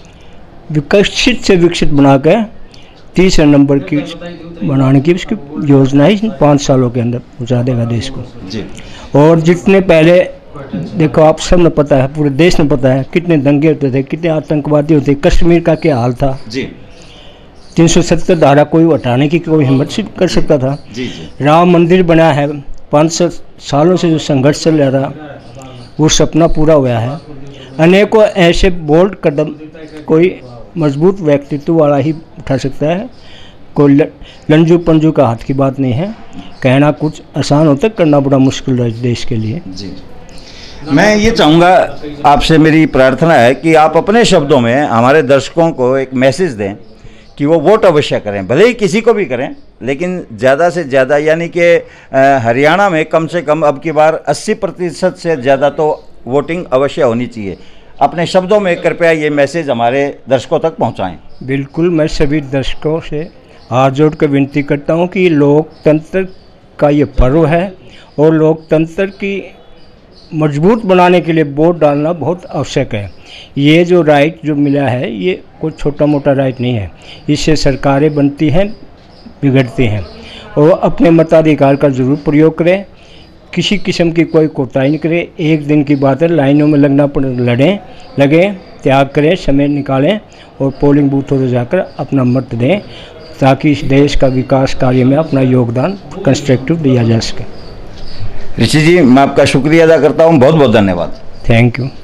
S13: विकसित से विकसित बनाकर तीसरे नंबर की बनाने की उसकी योजना ही पाँच सालों के अंदर पहुँचा देगा देश को
S2: जी।
S13: और जितने पहले देखो आप सब ने पता है, पूरे देश में पता है कितने दंगे होते थे, कितने आतंकवादी होते, कश्मीर का क्या हाल था
S2: जी।
S13: तीन सौ सत्तर धारा कोई हटाने की कोई हिम्मत से कर सकता था
S2: जी जी।
S13: राम मंदिर बना है, पाँच सौ सालों से जो संघर्ष चल रहा था वो सपना पूरा हुआ है। अनेकों ऐसे बोल्ड कदम कोई मजबूत व्यक्तित्व वाला ही उठा सकता है, कोई लंजू पंजू का हाथ की बात नहीं है। कहना कुछ आसान होता है, करना बड़ा मुश्किल है देश के लिए
S2: जी। मैं ये चाहूँगा आपसे, मेरी प्रार्थना है कि आप अपने शब्दों में हमारे दर्शकों को एक मैसेज दें कि वो वोट अवश्य करें, भले ही किसी को भी करें, लेकिन ज़्यादा से ज़्यादा यानी कि हरियाणा में कम से कम अब की बार अस्सी प्रतिशत से ज़्यादा तो वोटिंग अवश्य होनी चाहिए। अपने शब्दों में कृपया ये मैसेज हमारे दर्शकों तक पहुँचाएँ।
S13: बिल्कुल, मैं सभी दर्शकों से हाथ जोड़ कर विनती करता हूँ कि लोकतंत्र का ये पर्व है और लोकतंत्र की मजबूत बनाने के लिए वोट डालना बहुत आवश्यक है। ये जो राइट जो मिला है ये कोई छोटा मोटा राइट नहीं है, इससे सरकारें बनती हैं, बिगड़ती हैं। और अपने मताधिकार का ज़रूर प्रयोग करें, किसी किस्म की कोई कोताही नहीं करें। एक दिन की बात है, लाइनों में लगना पड़े, लड़ें लगें, त्याग करें, समय निकालें और पोलिंग बूथों पर जाकर अपना मत दें ताकि इस देश का विकास कार्य में अपना योगदान कंस्ट्रक्टिव दिया जा सके।
S2: ऋषि जी, मैं आपका शुक्रिया अदा करता हूँ, बहुत बहुत धन्यवाद।
S13: Thank you.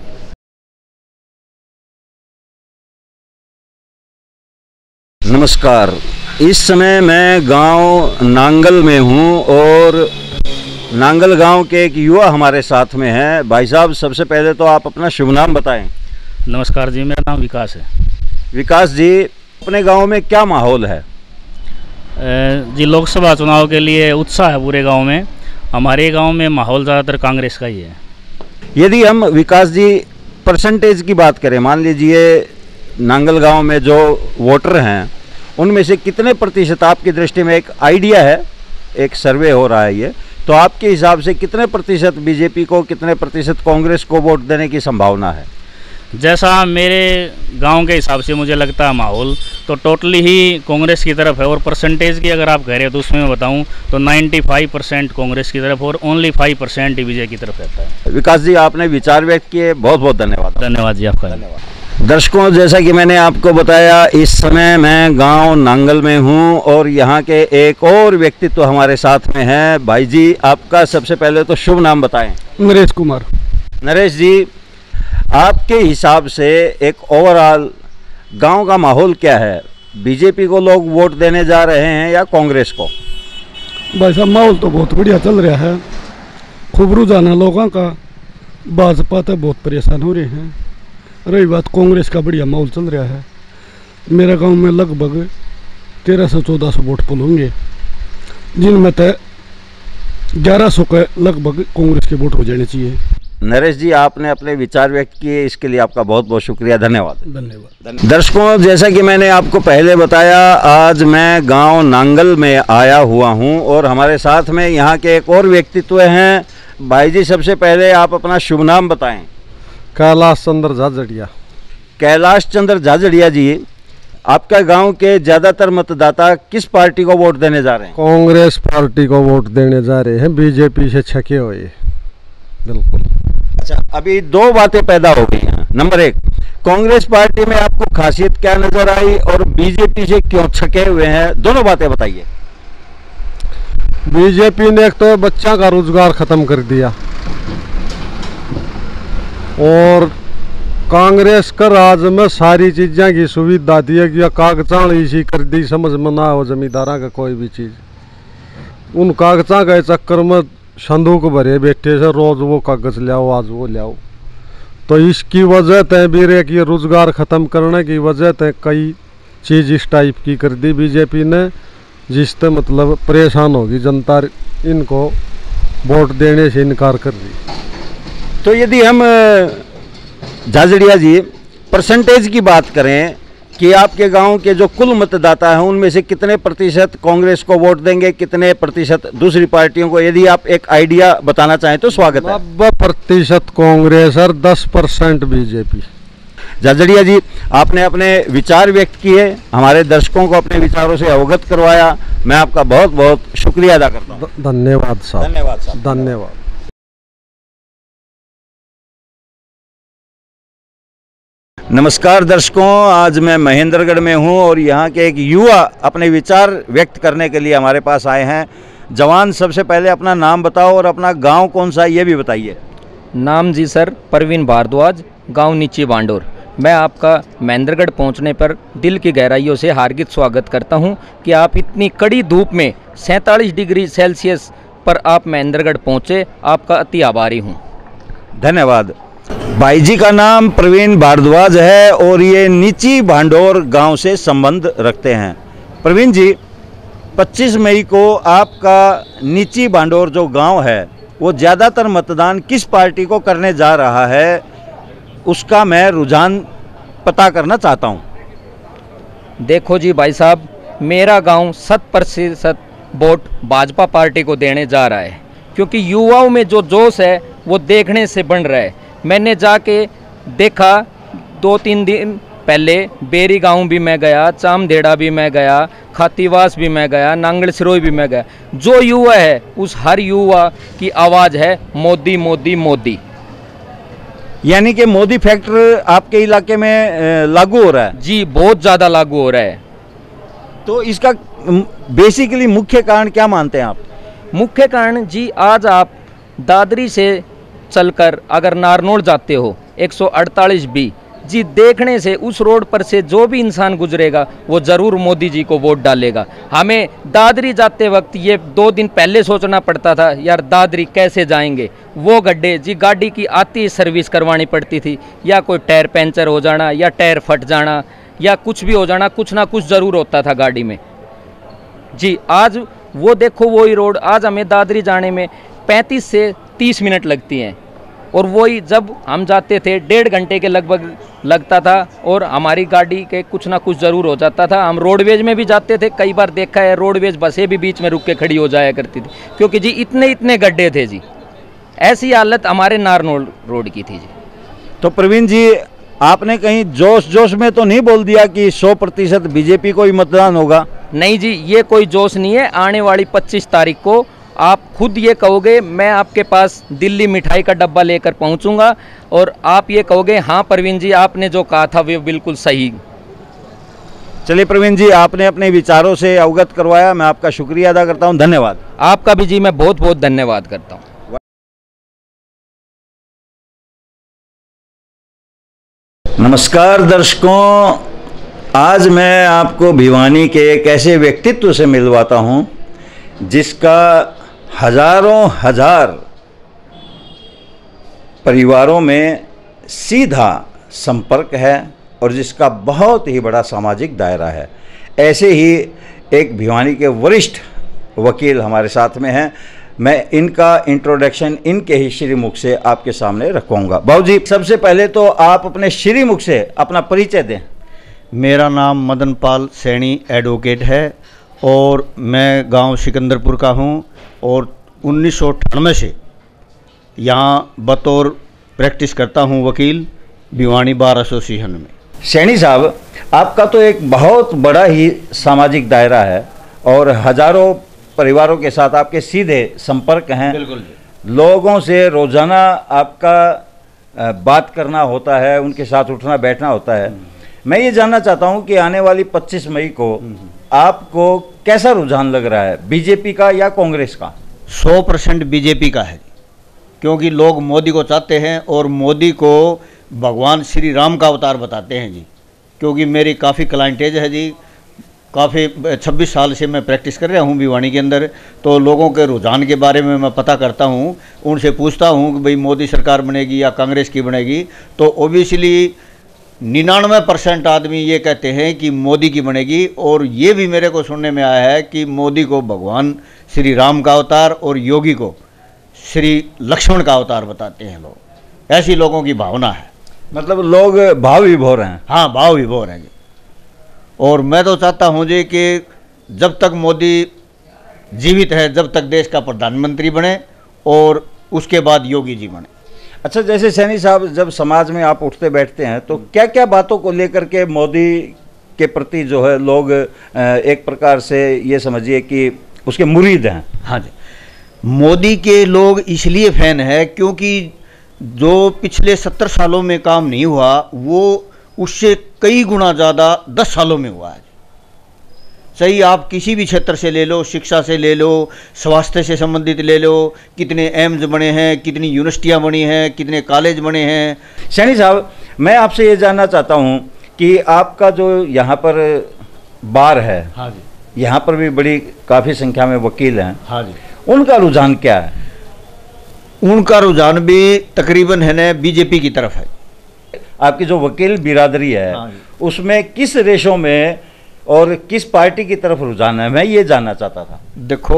S2: नमस्कार, इस समय मैं गांव नांगल में हूं और नांगल गांव के एक युवा हमारे साथ में हैं। भाई साहब, सबसे पहले तो आप अपना शुभ नाम बताएं।
S14: नमस्कार जी, मेरा नाम विकास है।
S2: विकास जी, अपने गांव में क्या माहौल है?
S14: जी, लोकसभा चुनाव के लिए उत्साह है पूरे गांव में। हमारे गांव में माहौल ज़्यादातर कांग्रेस का ही है।
S2: यदि हम विकास जी परसेंटेज की बात करें, मान लीजिए नांगल गांव में जो वोटर हैं उनमें से कितने प्रतिशत, आपकी दृष्टि में एक आइडिया है, एक सर्वे हो रहा है ये, तो आपके हिसाब से कितने प्रतिशत बीजेपी को, कितने प्रतिशत कांग्रेस को वोट देने की संभावना है?
S14: जैसा मेरे गांव के हिसाब से मुझे लगता है माहौल तो टोटली ही कांग्रेस की तरफ है। और परसेंटेज की अगर आप कह रहे हो तो उसमें मैं बताऊं तो पचानवे परसेंट कांग्रेस की तरफ और ओनली पाँच परसेंट बीजेपी की तरफ रहता है।
S2: विकास जी, आपने विचार व्यक्त किए, बहुत बहुत धन्यवाद।
S14: धन्यवाद जी, आपका
S2: धन्यवाद। दर्शकों, जैसा कि मैंने आपको बताया, इस समय मैं गांव नांगल में हूं और यहां के एक और व्यक्तित्व हमारे साथ में हैं। भाई जी, आपका सबसे पहले तो शुभ नाम बताएं।
S15: नरेश कुमार।
S2: नरेश जी, आपके हिसाब से एक ओवरऑल गांव का माहौल क्या है? बीजेपी को लोग वोट देने जा रहे हैं या कांग्रेस को?
S15: भाई साहब, माहौल तो बहुत बढ़िया चल रहा है, खूब रुझान है लोगों का। भाजपा तो बहुत परेशान हो रहे हैं। रही बात कांग्रेस का, बढ़िया माहौल चल रहा है। मेरे गांव में लगभग तेरह सौ चौदह सौ वोट पुल होंगे, जिनमें तो ग्यारह सौ के लगभग कांग्रेस के वोट हो जाने चाहिए।
S2: नरेश जी, आपने अपने विचार व्यक्त किए, इसके लिए आपका बहुत बहुत शुक्रिया, धन्यवाद।
S15: धन्यवाद।
S2: दर्शकों, जैसा कि मैंने आपको पहले बताया, आज मैं गांव नांगल में आया हुआ हूं और हमारे साथ में यहां के एक और व्यक्तित्व हैं। भाई जी, सबसे पहले आप अपना शुभ नाम बताएं।
S15: कैलाश चंद्र झाझड़िया।
S2: कैलाश चंद्र झाझड़िया जी, आपका गांव के ज़्यादातर मतदाता किस पार्टी को वोट देने जा रहे हैं?
S15: कांग्रेस पार्टी को वोट देने जा रहे हैं, बीजेपी से छके हुए। बिल्कुल।
S2: अच्छा, अभी दो बातें पैदा हो गई हैं। नंबर एक, कांग्रेस पार्टी में आपको खासियत क्या नजर आई और बीजेपी से क्यों छके हुए हैं? दोनों बातें बताइए।
S15: बीजेपी ने एक तो बच्चा का रोजगार खत्म कर दिया, और कांग्रेस का राज में सारी चीज़ें की सुविधा दी है कि कागजां इसी कर दी, समझ में ना हो जमींदारा का कोई भी चीज़। उन कागजां के चक्कर में संदूक भरे बैठे से, रोज वो कागज लाओ आज वो लाओ। तो इसकी वजह तय भी रे कि रोजगार ख़त्म करने की वजह तय कई चीज़ इस टाइप की कर दी बीजेपी ने, जिससे मतलब परेशान होगी जनता, इनको वोट देने से इनकार कर दी।
S2: तो यदि हम झाझड़िया जी परसेंटेज की बात करें कि आपके गांव के जो कुल मतदाता हैं उनमें से कितने प्रतिशत कांग्रेस को वोट देंगे, कितने प्रतिशत दूसरी पार्टियों को, यदि आप एक आइडिया बताना चाहें तो स्वागत है।
S15: नब्बे प्रतिशत कांग्रेस और दस परसेंट बीजेपी।
S2: झाझड़िया जी, आपने अपने विचार व्यक्त किए, हमारे दर्शकों को अपने विचारों से अवगत करवाया, मैं आपका बहुत बहुत शुक्रिया अदा करता हूँ।
S15: धन्यवाद साहब।
S2: धन्यवाद साहब।
S15: धन्यवाद।
S2: नमस्कार दर्शकों, आज मैं महेंद्रगढ़ में हूं और यहाँ के एक युवा अपने विचार व्यक्त करने के लिए हमारे पास आए हैं। जवान, सबसे पहले अपना नाम बताओ और अपना गांव कौन सा है ये भी बताइए।
S6: नाम जी सर परवीन भारद्वाज, गांव नीची बांडोर। मैं आपका महेंद्रगढ़ पहुंचने पर दिल की गहराइयों से हार्दिक स्वागत करता हूं कि आप इतनी कड़ी धूप में सैंतालीस डिग्री सेल्सियस पर आप महेंद्रगढ़ पहुंचे, आपका अति आभारी हूं।
S2: धन्यवाद। भाई जी का नाम प्रवीण भारद्वाज है और ये नीची भांडोर गांव से संबंध रखते हैं। प्रवीण जी, पच्चीस मई को आपका नीची भांडोर जो गांव है वो ज़्यादातर मतदान किस पार्टी को करने जा रहा है, उसका मैं रुझान पता करना चाहता हूं।
S6: देखो जी भाई साहब, मेरा गांव शत प्रतिशत वोट भाजपा पार्टी को देने जा रहा है, क्योंकि युवाओं में जो जोश है वो देखने से बन रहा है। मैंने जाके देखा, दो तीन दिन पहले बेरी गांव भी मैं गया, चामदेड़ा भी मैं गया, खातीवास भी मैं गया, नांगल सिरोई भी मैं गया। जो युवा है उस हर युवा की आवाज़ है मोदी मोदी मोदी।
S2: यानी कि मोदी फैक्टर आपके इलाके में लागू हो रहा है?
S6: जी, बहुत ज़्यादा लागू हो रहा है।
S2: तो इसका बेसिकली मुख्य कारण क्या मानते हैं आप?
S6: मुख्य कारण जी, आज आप दादरी से चलकर अगर नारनौल जाते हो एक सौ अड़तालीस बी जी, देखने से उस रोड पर से जो भी इंसान गुजरेगा वो ज़रूर मोदी जी को वोट डालेगा। हमें दादरी जाते वक्त ये दो दिन पहले सोचना पड़ता था, यार दादरी कैसे जाएंगे, वो गड्ढे जी, गाड़ी की आती सर्विस करवानी पड़ती थी, या कोई टायर पंचर हो जाना, या टायर फट जाना, या कुछ भी हो जाना, कुछ ना कुछ ज़रूर होता था गाड़ी में जी। आज वो देखो वही रोड, आज हमें दादरी जाने में पैंतीस से तीस मिनट लगती हैं, और वही जब हम जाते थे डेढ़ घंटे के लगभग लगता था, और हमारी गाड़ी के कुछ ना कुछ ज़रूर हो जाता था। हम रोडवेज में भी जाते थे, कई बार देखा है रोडवेज बसें भी बीच में रुक के खड़ी हो जाया करती थी, क्योंकि जी इतने इतने गड्ढे थे जी। ऐसी हालत हमारे नारनौल रोड की थी जी।
S2: तो प्रवीण जी, आपने कहीं जोश जोश में तो नहीं बोल दिया कि सौ प्रतिशत बीजेपी को ही मतदान होगा?
S6: नहीं जी, ये कोई जोश नहीं है। आने वाली पच्चीस तारीख को आप खुद ये कहोगे, मैं आपके पास दिल्ली मिठाई का डब्बा लेकर पहुंचूंगा, और आप ये कहोगे हाँ प्रवीण जी आपने जो कहा था वो बिल्कुल सही।
S2: चलिए प्रवीण जी, आपने अपने विचारों से अवगत करवाया, मैं आपका शुक्रिया अदा करता हूं। धन्यवाद।
S6: आपका भी जी, मैं बहुत बहुत धन्यवाद करता हूं।
S2: नमस्कार दर्शकों, आज मैं आपको भिवानी के एक ऐसे व्यक्तित्व से मिलवाता हूं जिसका हजारों हजार परिवारों में सीधा संपर्क है और जिसका बहुत ही बड़ा सामाजिक दायरा है। ऐसे ही एक भिवानी के वरिष्ठ वकील हमारे साथ में हैं। मैं इनका इंट्रोडक्शन इनके ही श्रीमुख से आपके सामने रखवाऊंगा। बाबू जी, सबसे पहले तो आप अपने श्रीमुख से अपना परिचय दें।
S16: मेरा नाम मदन पाल सैनी एडवोकेट है और मैं गांव सिकंदरपुर का हूं, और उन्नीस सौ अट्ठानवे से यहां बतौर प्रैक्टिस करता हूं वकील भिवानी बार एसोसिएशन में।
S2: सैनी साहब, आपका तो एक बहुत बड़ा ही सामाजिक दायरा है और हजारों परिवारों के साथ आपके सीधे संपर्क हैं।
S16: बिल्कुल।
S2: लोगों से रोज़ाना आपका बात करना होता है, उनके साथ उठना बैठना होता है। मैं ये जानना चाहता हूं कि आने वाली पच्चीस मई को आपको कैसा रुझान लग रहा है, बीजेपी का या कांग्रेस का?
S16: सौ परसेंट बीजेपी का है। क्योंकि लोग मोदी को चाहते हैं और मोदी को भगवान श्री राम का अवतार बताते हैं जी। क्योंकि मेरी काफ़ी क्लाइंटेज है जी, काफ़ी छब्बीस साल से मैं प्रैक्टिस कर रहा हूँ भिवानी के अंदर, तो लोगों के रुझान के बारे में मैं पता करता हूँ, उनसे पूछता हूँ कि भाई मोदी सरकार बनेगी या कांग्रेस की बनेगी, तो ओबियसली निन्यानवे परसेंट आदमी ये कहते हैं कि मोदी की बनेगी। और ये भी मेरे को सुनने में आया है कि मोदी को भगवान श्री राम का अवतार और योगी को श्री लक्ष्मण का अवतार बताते हैं लोग। ऐसी लोगों की भावना है,
S2: मतलब लोग भाव विभोर हैं।
S16: हाँ, भाव विभोर हैं जी। और मैं तो चाहता हूँ जी कि जब तक मोदी जीवित है, जब तक देश का प्रधानमंत्री बने और उसके बाद योगी जी बने।
S2: अच्छा, जैसे सैनी साहब, जब समाज में आप उठते बैठते हैं तो क्या क्या बातों को लेकर के मोदी के प्रति जो है लोग एक प्रकार से ये समझिए कि उसके मुरीद हैं?
S16: हाँ जी, मोदी के लोग इसलिए फैन है क्योंकि जो पिछले सत्तर सालों में काम नहीं हुआ वो उससे कई गुना ज़्यादा दस सालों में हुआ है। सही, आप किसी भी क्षेत्र से ले लो, शिक्षा से ले लो, स्वास्थ्य से संबंधित ले लो, कितने एम्स बने हैं, कितनी यूनिवर्सिटियां बनी हैं, कितने कॉलेज बने हैं।
S2: सैनी साहब, मैं आपसे ये जानना चाहता हूँ कि आपका जो यहाँ पर बार है,
S16: हाँ जी,
S2: यहाँ पर भी बड़ी काफ़ी संख्या में वकील हैं,
S16: हाँ जी,
S2: उनका रुझान क्या है?
S16: उनका रुझान भी तकरीबन है ना बीजेपी की तरफ है।
S2: आपकी जो वकील बिरादरी है, हाँ, उसमें किस रेशो में और किस पार्टी की तरफ रुझान है, मैं ये जानना चाहता था।
S16: देखो,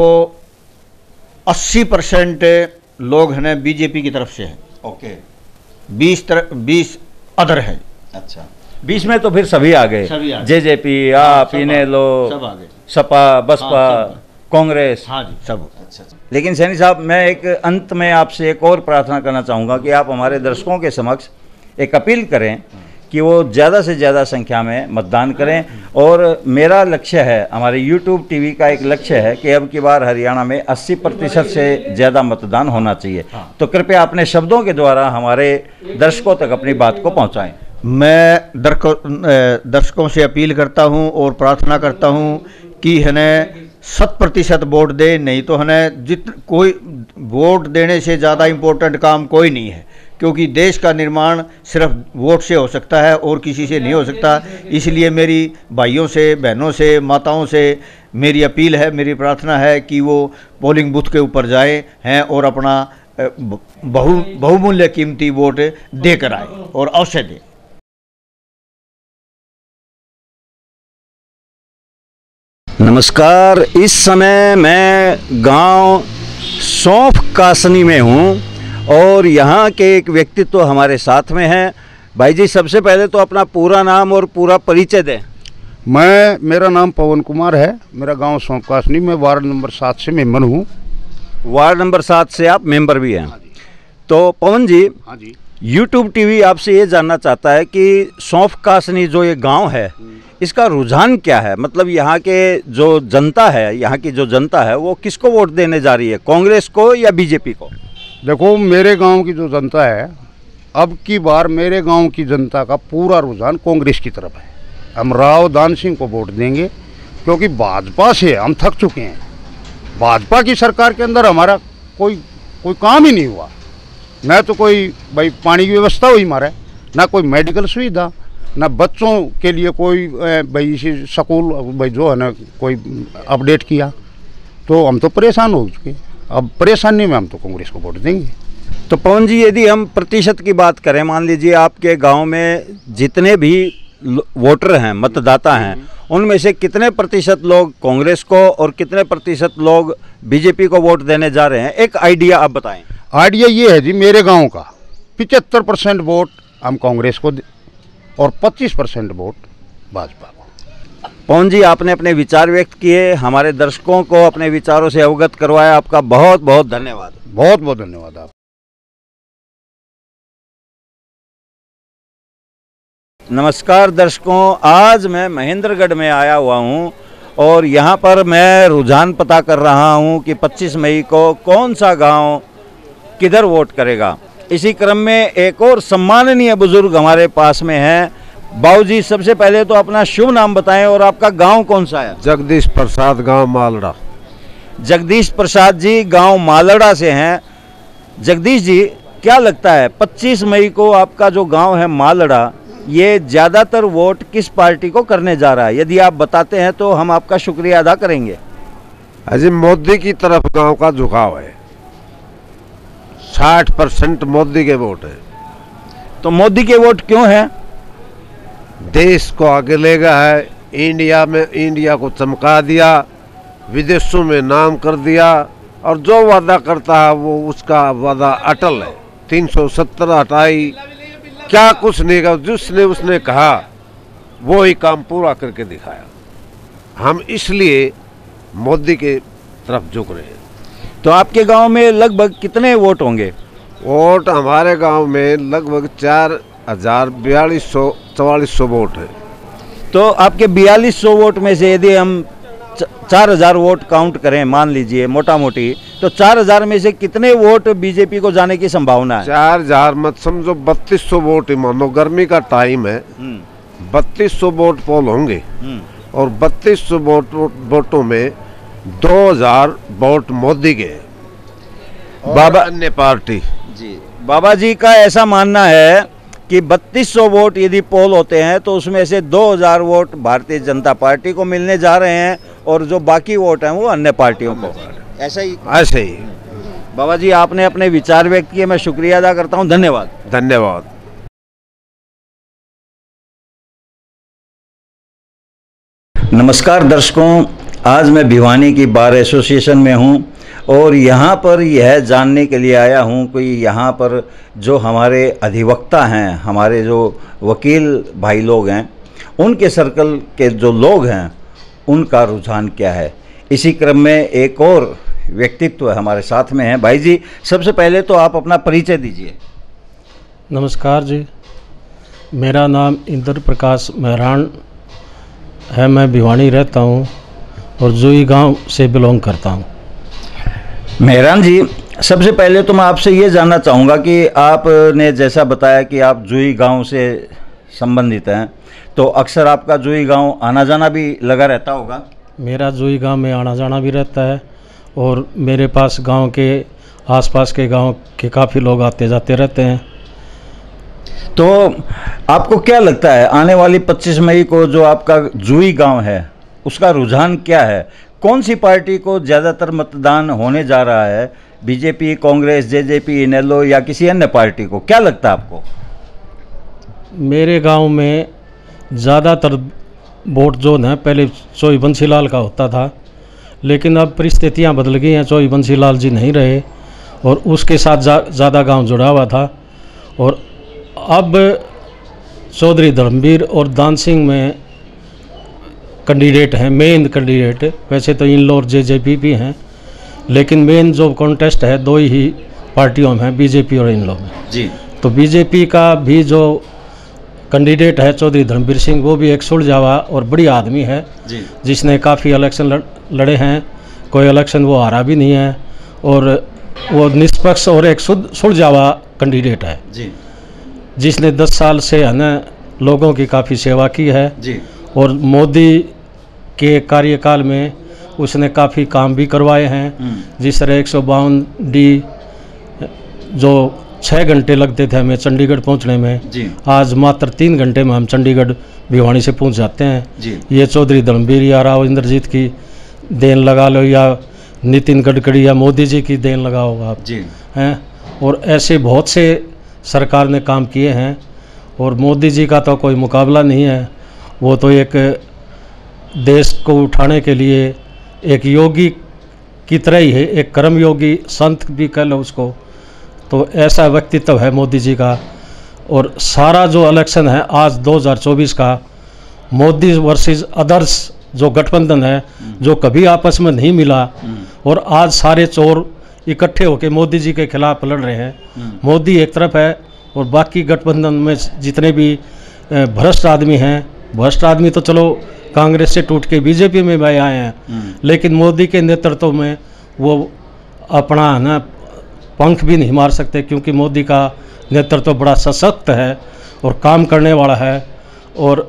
S16: अस्सी परसेंट लोग हैं ना बीजेपी की तरफ से हैं।
S2: ओके।
S16: बीस तरफ बीस अदर है।
S2: अच्छा, बीस में तो फिर सभी आ गए, जे जे पी, आप, इनेलो,
S16: सब आ गए,
S2: सपा, बसपा, कांग्रेस।
S16: हाँ जी, सब।
S2: अच्छा। लेकिन सैनी साहब, मैं एक अंत में आपसे एक और प्रार्थना करना चाहूँगा कि आप हमारे दर्शकों के समक्ष एक अपील करें कि वो ज़्यादा से ज़्यादा संख्या में मतदान करें। और मेरा लक्ष्य है, हमारे यूट्यूब टीवी का एक लक्ष्य है कि अब की बार हरियाणा में अस्सी प्रतिशत से ज़्यादा मतदान होना चाहिए। तो कृपया अपने शब्दों के द्वारा हमारे दर्शकों तक अपनी बात को पहुंचाएं।
S16: मैं दर्शकों से अपील करता हूं और प्रार्थना करता हूं कि है न शत प्रतिशत वोट दे, नहीं तो है न जित कोई वोट देने से ज़्यादा इम्पोर्टेंट काम कोई नहीं है, क्योंकि देश का निर्माण सिर्फ वोट से हो सकता है और किसी से नहीं हो सकता। इसलिए मेरी भाइयों से, बहनों से, माताओं से मेरी अपील है, मेरी प्रार्थना है कि वो पोलिंग बूथ के ऊपर जाएं हैं और अपना बहु बहुमूल्य कीमती वोट देकर आए और अवश्य दें।
S2: नमस्कार, इस समय मैं गांव सौंफ कासनी में हूं और यहाँ के एक व्यक्तित्व तो हमारे साथ में हैं। भाई जी, सबसे पहले तो अपना पूरा नाम और पूरा परिचय दें।
S17: मैं मेरा नाम पवन कुमार है, मेरा गांव सौंफ कासनी में वार्ड नंबर सात से मेंबर हूँ।
S2: वार्ड नंबर सात से आप मेंबर भी हैं? तो पवन जी,
S17: हाँ जी,
S2: यूट्यूब टीवी आपसे ये जानना चाहता है कि सौंफ कासनी जो ये गांव है, इसका रुझान क्या है? मतलब यहाँ के जो जनता है, यहाँ की जो जनता है, वो किसको वोट देने जा रही है, कांग्रेस को या बीजेपी को?
S17: देखो, मेरे गांव की जो जनता है, अब की बार मेरे गांव की जनता का पूरा रुझान कांग्रेस की तरफ है। हम राव दान सिंह को वोट देंगे क्योंकि भाजपा से हम थक चुके हैं। भाजपा की सरकार के अंदर हमारा कोई कोई काम ही नहीं हुआ, न तो कोई भाई पानी की व्यवस्था हुई हमारे, ना कोई मेडिकल सुविधा, ना बच्चों के लिए कोई भाई इसी स्कूल भाई जो है ना कोई अपडेट किया। तो हम तो परेशान हो चुके। अब परेशानी में हम तो कांग्रेस को वोट देंगे।
S2: तो पवन जी, यदि हम प्रतिशत की बात करें, मान लीजिए आपके गांव में जितने भी वोटर हैं, मतदाता हैं, उनमें से कितने प्रतिशत लोग कांग्रेस को और कितने प्रतिशत लोग बीजेपी को वोट देने जा रहे हैं? एक आइडिया आप बताएं।
S17: आइडिया ये है जी, मेरे गांव का पिचहत्तर परसेंट वोट हम कांग्रेस को और पच्चीस परसेंट वोट भाजपा को।
S2: पवन जी, आपने अपने विचार व्यक्त किए, हमारे दर्शकों को अपने विचारों से अवगत करवाया, आपका बहुत बहुत धन्यवाद।
S17: बहुत बहुत धन्यवाद आप।
S2: नमस्कार दर्शकों, आज मैं महेंद्रगढ़ में आया हुआ हूं और यहां पर मैं रुझान पता कर रहा हूं कि पच्चीस मई को कौन सा गांव किधर वोट करेगा। इसी क्रम में एक और सम्माननीय बुजुर्ग हमारे पास में हैं। बाबूजी, सबसे पहले तो अपना शुभ नाम बताएं और आपका गांव कौन सा है?
S18: जगदीश प्रसाद, गांव मालड़ा।
S2: जगदीश प्रसाद जी गांव मालड़ा से हैं। जगदीश जी, क्या लगता है पच्चीस मई को आपका जो गांव है मालड़ा, ये ज़्यादातर वोट किस पार्टी को करने जा रहा है? यदि आप बताते हैं तो हम आपका शुक्रिया अदा करेंगे।
S18: अजय, मोदी की तरफ गांव का झुकाव है, साठ परसेंट मोदी के वोट है।
S2: तो मोदी के वोट क्यों है?
S18: देश को आगे ले गया है, इंडिया में इंडिया को चमका दिया, विदेशों में नाम कर दिया, और जो वादा करता है वो उसका वादा अटल है। तीन सौ सत्तर हटाई, क्या कुछ नहीं कहा, जिसने उसने कहा वो ही काम पूरा करके दिखाया। हम इसलिए मोदी के तरफ झुक रहे हैं।
S2: तो आपके गांव में लगभग कितने वोट होंगे?
S18: वोट हमारे गांव में लगभग चार हजार बयालीस सौ चवालीस सौ वोट है।
S2: तो आपके बयालीस सौ वोट में से यदि हम चार हजार वोट काउंट करें, मान लीजिए मोटा मोटी, तो चार हजार में से कितने वोट बीजेपी को जाने की संभावना है?
S18: चार हजार मत समझो, बत्तीस सौ वोट ही मानो, गर्मी का टाइम है, बत्तीस सौ वोट पोल होंगे, और बत्तीस सौ वोट वोटों में दो हजार वोट मोदी के, बाबा अन्य पार्टी।
S2: जी, बाबा जी का ऐसा मानना है कि बत्तीस सौ वोट यदि पोल होते हैं तो उसमें से दो हजार वोट भारतीय जनता पार्टी को मिलने जा रहे हैं, और जो बाकी वोट हैं वो अन्य पार्टियों को। ऐसा ही
S18: ऐसे ही
S2: बाबा जी, आपने अपने विचार व्यक्त किए, मैं शुक्रिया अदा करता हूं। धन्यवाद।
S18: धन्यवाद।
S2: नमस्कार दर्शकों, आज मैं भिवानी की बार एसोसिएशन में हूं और यहाँ पर यह जानने के लिए आया हूँ कि यहाँ पर जो हमारे अधिवक्ता हैं, हमारे जो वकील भाई लोग हैं, उनके सर्कल के जो लोग हैं उनका रुझान क्या है। इसी क्रम में एक और व्यक्तित्व हमारे साथ में हैं। भाई जी, सबसे पहले तो आप अपना परिचय दीजिए।
S7: नमस्कार जी, मेरा नाम इंद्र प्रकाश मेहरान है, मैं भिवानी रहता हूँ और जुई गांव से बिलोंग करता हूँ।
S2: मेहरान जी, सबसे पहले तो मैं आपसे ये जानना चाहूँगा कि आपने जैसा बताया कि आप जुई गांव से संबंधित हैं, तो अक्सर आपका जुई गांव आना जाना भी लगा रहता होगा?
S7: मेरा जुई गांव में आना जाना भी रहता है, और मेरे पास गांव के आसपास के गांव के काफ़ी लोग आते जाते रहते हैं।
S2: तो आपको क्या लगता है आने वाली पच्चीस मई को जो आपका जुई गांव है उसका रुझान क्या है? कौन सी पार्टी को ज़्यादातर मतदान होने जा रहा है? बीजेपी, कांग्रेस, जेजेपी, इनेलो या किसी अन्य पार्टी को? क्या लगता है आपको?
S7: मेरे गांव में ज़्यादातर वोट जो है पहले चौई बंसीलाल का होता था, लेकिन अब परिस्थितियां बदल गई हैं, चौई बंसीलाल जी नहीं रहे और उसके साथ ज़्यादा गांव जुड़ा हुआ था, और अब चौधरी धर्मवीर और दान सिंह में कैंडिडेट हैं, मेन कैंडिडेट। वैसे तो इन लोग जेजेपी भी हैं, लेकिन मेन जो कॉन्टेस्ट है दो ही पार्टियों में है, बीजेपी और इन लोग में
S2: जी।
S7: तो बीजेपी का भी जो कैंडिडेट है चौधरी धर्मवीर सिंह, वो भी एक सुलझावा और बड़ी आदमी है
S2: जी,
S7: जिसने काफ़ी इलेक्शन लड़े हैं, कोई इलेक्शन वो हारा भी नहीं है, और वो निष्पक्ष और एक सुलझावा कैंडिडेट है
S2: जी,
S7: जिसने दस साल से है ना लोगों की काफ़ी सेवा की है
S2: जी,
S7: और मोदी के कार्यकाल में उसने काफ़ी काम भी करवाए हैं। जिस तरह एक सौ बावन डी जो छः घंटे लगते थे हमें चंडीगढ़ पहुंचने में,
S2: जी,
S7: आज मात्र तीन घंटे में हम चंडीगढ़ भिवानी से पहुंच जाते हैं
S2: जी।
S7: ये चौधरी धर्मवीर या राव इंद्रजीत की देन लगा लो, या नितिन गडकरी या मोदी जी की देन लगाओ आप
S2: जी,
S7: हैं। और ऐसे बहुत से सरकार ने काम किए हैं, और मोदी जी का तो कोई मुकाबला नहीं है। वो तो एक देश को उठाने के लिए एक योगी की तरह ही है, एक कर्म योगी संत भी कह लो उसको, तो ऐसा व्यक्तित्व है मोदी जी का। और सारा जो इलेक्शन है आज दो हज़ार चौबीस का, मोदी वर्सेस अदर्स जो गठबंधन है, जो कभी आपस में नहीं मिला, और आज सारे चोर इकट्ठे होकर मोदी जी के खिलाफ लड़ रहे हैं। मोदी एक तरफ है और बाकी गठबंधन में जितने भी भ्रष्ट आदमी हैं, भ्रष्ट आदमी तो चलो कांग्रेस से टूट के बीजेपी में भी आए हैं, लेकिन मोदी के नेतृत्व में वो अपना ना पंख भी नहीं मार सकते, क्योंकि मोदी का नेतृत्व बड़ा सशक्त है और काम करने वाला है। और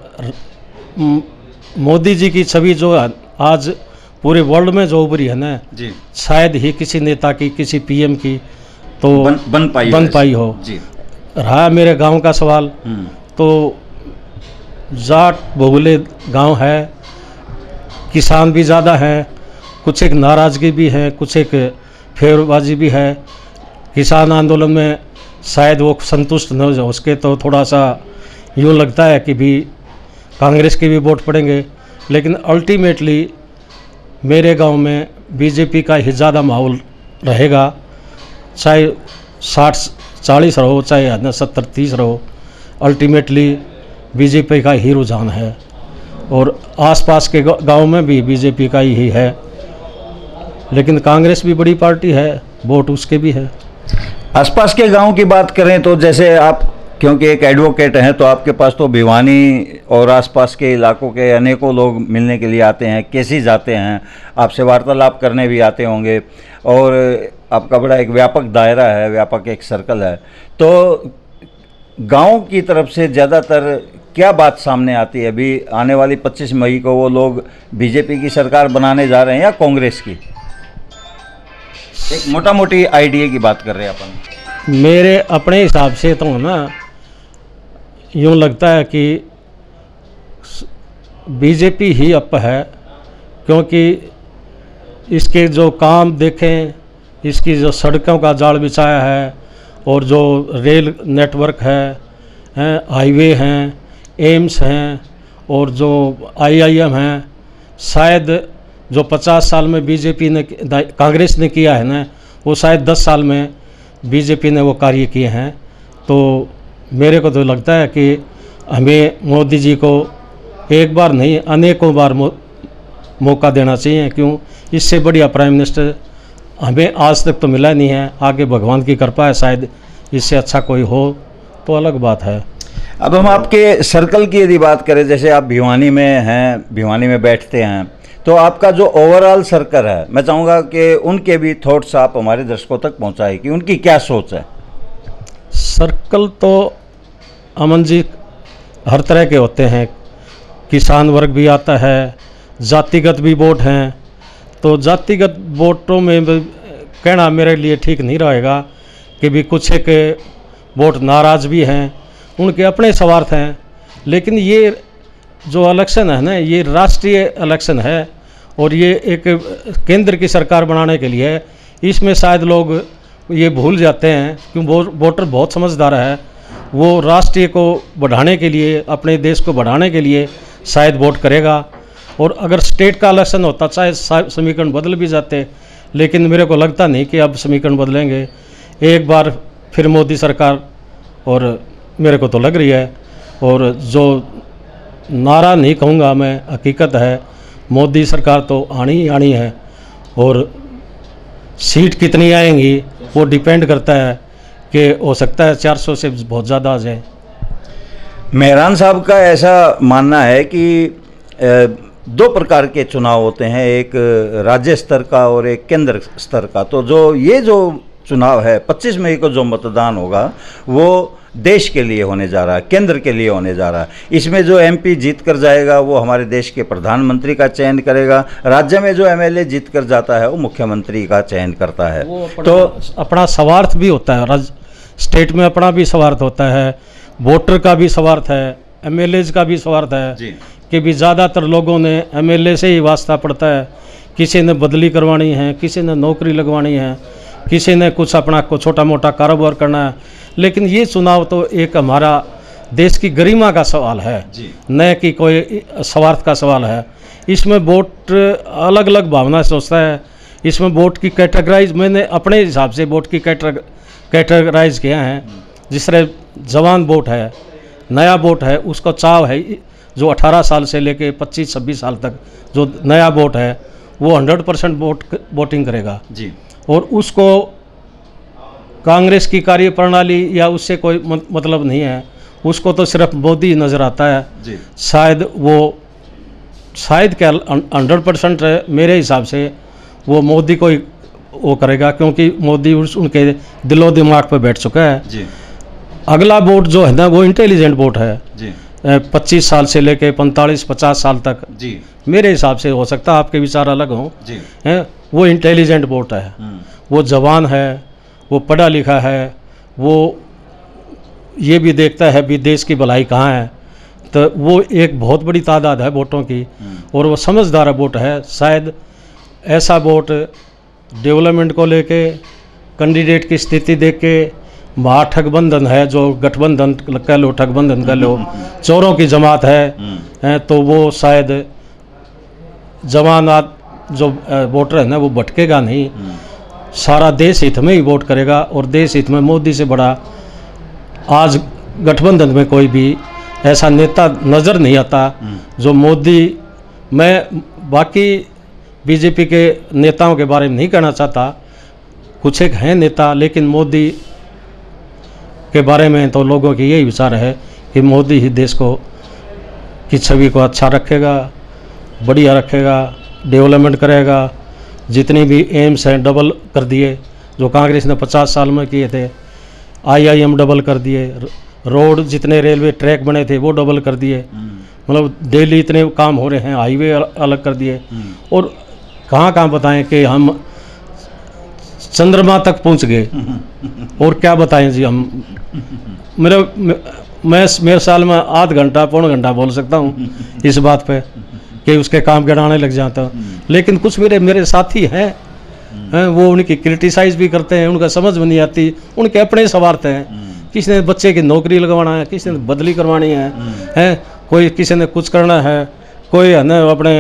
S7: मोदी जी की छवि जो आज पूरे वर्ल्ड में जो उभरी है ना,
S2: जी,
S7: शायद ही किसी नेता की, किसी पीएम की
S3: तो
S2: बन, बन पाई
S3: बन पाई हो
S2: जी।
S3: रहा मेरे गांव का सवाल, तो जाट बहुले गांव है, किसान भी ज़्यादा हैं, कुछ एक नाराज़गी भी है, कुछ एक फेरबाजी भी है। किसान आंदोलन में शायद वो संतुष्ट न हो उसके, तो थोड़ा सा यूँ लगता है कि भी कांग्रेस के भी वोट पड़ेंगे, लेकिन अल्टीमेटली मेरे गांव में बीजेपी का ही ज़्यादा माहौल रहेगा, चाहे साठ चालीस रहो, चाहे सत्तर तीस रहो, अल्टीमेटली बीजेपी का ही रुझान है। और आसपास के गांव में भी बीजेपी का ही है, लेकिन कांग्रेस भी बड़ी पार्टी है, वोट उसके भी है।
S2: आसपास के गांव की बात करें तो जैसे आप, क्योंकि एक एडवोकेट हैं, तो आपके पास तो भिवानी और आसपास के इलाकों के अनेकों लोग मिलने के लिए आते हैं, केसी जाते हैं, आपसे वार्तालाप करने भी आते होंगे, और आपका बड़ा एक व्यापक दायरा है, व्यापक एक सर्कल है। तो गांव की तरफ से ज़्यादातर क्या बात सामने आती है? अभी आने वाली पच्चीस मई को वो लोग बीजेपी की सरकार बनाने जा रहे हैं या कांग्रेस की? एक मोटा मोटी आइडिया की बात कर रहे हैं अपन।
S3: मेरे अपने हिसाब से तो ना यूँ लगता है कि बीजेपी ही अप है, क्योंकि इसके जो काम देखें, इसकी जो सड़कों का जाल बिछाया है, और जो रेल नेटवर्क है, हैं हाईवे हैं, एम्स हैं, और जो आईआईएम हैं, शायद जो पचास साल में बीजेपी ने कांग्रेस ने किया है ना, वो शायद दस साल में बीजेपी ने वो कार्य किए हैं। तो मेरे को तो लगता है कि हमें मोदी जी को एक बार नहीं अनेकों बार मौ, मौका देना चाहिए। क्यों? इससे बढ़िया प्राइम मिनिस्टर हमें आज तक तो मिला नहीं है, आगे भगवान की कृपा है, शायद इससे अच्छा कोई हो तो अलग बात है।
S2: अब हम आपके सर्कल की यदि बात करें, जैसे आप भिवानी में हैं, भिवानी में बैठते हैं, तो आपका जो ओवरऑल सर्कल है, मैं चाहूँगा कि उनके भी थॉट्स आप हमारे दर्शकों तक पहुँचाएं कि उनकी क्या सोच है।
S3: सर्कल तो अमन जी हर तरह के होते हैं, किसान वर्ग भी आता है, जातिगत भी वोट हैं। तो जातिगत वोटों में कहना मेरे लिए ठीक नहीं रहेगा कि भी कुछ एक वोट नाराज़ भी हैं, उनके अपने स्वार्थ हैं। लेकिन ये जो इलेक्शन है ना, ये राष्ट्रीय इलेक्शन है, और ये एक केंद्र की सरकार बनाने के लिए, इसमें शायद लोग ये भूल जाते हैं, क्यों वोटर बहुत समझदार है, वो राष्ट्रीय को बढ़ाने के लिए, अपने देश को बढ़ाने के लिए शायद वोट करेगा। और अगर स्टेट का इलेक्शन होता, चाहे समीकरण बदल भी जाते, लेकिन मेरे को लगता नहीं कि अब समीकरण बदलेंगे। एक बार फिर मोदी सरकार, और मेरे को तो लग रही है, और जो नारा नहीं कहूँगा मैं, हकीकत है मोदी सरकार तो आनी ही आनी है। और सीट कितनी आएंगी वो डिपेंड करता है कि हो सकता है चार सौ से बहुत ज़्यादा आ जाए।
S2: मेहरान साहब का ऐसा मानना है कि दो प्रकार के चुनाव होते हैं, एक राज्य स्तर का और एक केंद्र स्तर का। तो जो ये जो चुनाव है पच्चीस मई को जो मतदान होगा वो देश के लिए होने जा रहा है, केंद्र के लिए होने जा रहा है। इसमें जो एमपी जीत कर जाएगा वो हमारे देश के प्रधानमंत्री का चयन करेगा, राज्य में जो एमएलए जीत कर जाता है वो मुख्यमंत्री का चयन करता है।
S3: तो अपना स्वार्थ भी होता है, राज्य स्टेट में अपना भी स्वार्थ होता है, वोटर का भी स्वार्थ है, एमएलएज का भी स्वार्थ है जी। कि भी ज़्यादातर लोगों ने एमएलए से ही वास्ता पड़ता है, किसी ने बदली करवानी है, किसी ने नौकरी लगवानी है, किसी ने कुछ अपना को छोटा मोटा कारोबार करना है। लेकिन ये चुनाव तो एक हमारा देश की गरिमा का सवाल है, न कि कोई स्वार्थ का सवाल है। इसमें वोट अलग अलग भावना से सोचता है। इसमें वोट की कैटेगराइज मैंने अपने हिसाब से वोट की कैटेगराइज किया है। जिस तरह जवान वोट है, नया वोट है, उसको चाव है, जो अठारह साल से लेके पच्चीस छब्बीस साल तक जो नया वोट है वो हंड्रेड परसेंट वोट वोटिंग करेगा जी। और उसको कांग्रेस की कार्य प्रणाली या उससे कोई मतलब नहीं है, उसको तो सिर्फ मोदी नज़र आता है जी। शायद वो शायद क्या हंड्रेड परसेंट मेरे हिसाब से वो मोदी को ही वो करेगा, क्योंकि मोदी उनके दिलो दिमाग पर बैठ चुका है जी। अगला वोट जो है ना वो इंटेलिजेंट वोट है जी। पच्चीस साल से लेके पैंतालीस पचास साल तक जी। मेरे हिसाब से, हो सकता है आपके विचार अलग हों, हैं, वो इंटेलिजेंट वोट है, वो जवान है,
S7: वो पढ़ा लिखा है, वो ये भी देखता है भी देश की भलाई कहाँ है, तो वो एक बहुत बड़ी तादाद है वोटों की, और वो समझदार वोट है। शायद ऐसा वोट डेवलपमेंट को लेके, कैंडिडेट की स्थिति देख के, महाठगबंधन है जो गठबंधन कह लो, ठगबंधन कह लो, चोरों की जमात है, है तो वो शायद जमानात जो वोटर है ना वो भटकेगा नहीं, सारा देश हित में ही वोट करेगा। और देश हित में मोदी से बड़ा आज गठबंधन में कोई भी ऐसा नेता नज़र नहीं आता जो मोदी, मैं बाकी बीजेपी के नेताओं के बारे में नहीं कहना चाहता, कुछ एक हैं नेता, लेकिन मोदी के बारे में तो लोगों की यही विचार है कि मोदी ही देश को की छवि को अच्छा रखेगा, बढ़िया रखेगा, डेवलपमेंट करेगा। जितनी भी एम्स हैं डबल कर दिए, जो कांग्रेस ने पचास साल में किए थे, आईआईएम डबल कर दिए, रोड जितने रेलवे ट्रैक बने थे वो डबल कर दिए, मतलब डेली इतने काम हो रहे हैं, हाईवे अलग कर दिए। और कहाँ कहाँ बताएं कि हम चंद्रमा तक पहुँच गए, और क्या बताएं जी हम। मेरे मैं मेरे साल में आध घंटा पौन घंटा बोल सकता हूँ इस बात पे कि उसके काम गिनाने लग जाता हूँ, लेकिन कुछ मेरे मेरे साथी हैं हैं वो उनकी क्रिटिसाइज भी करते हैं, उनका समझ में नहीं आती, उनके अपने स्वार्थ हैं। किसी ने बच्चे की नौकरी लगवाना है, किसी ने बदली करवानी है, हैं कोई किसी ने कुछ करना है, कोई है ना अपने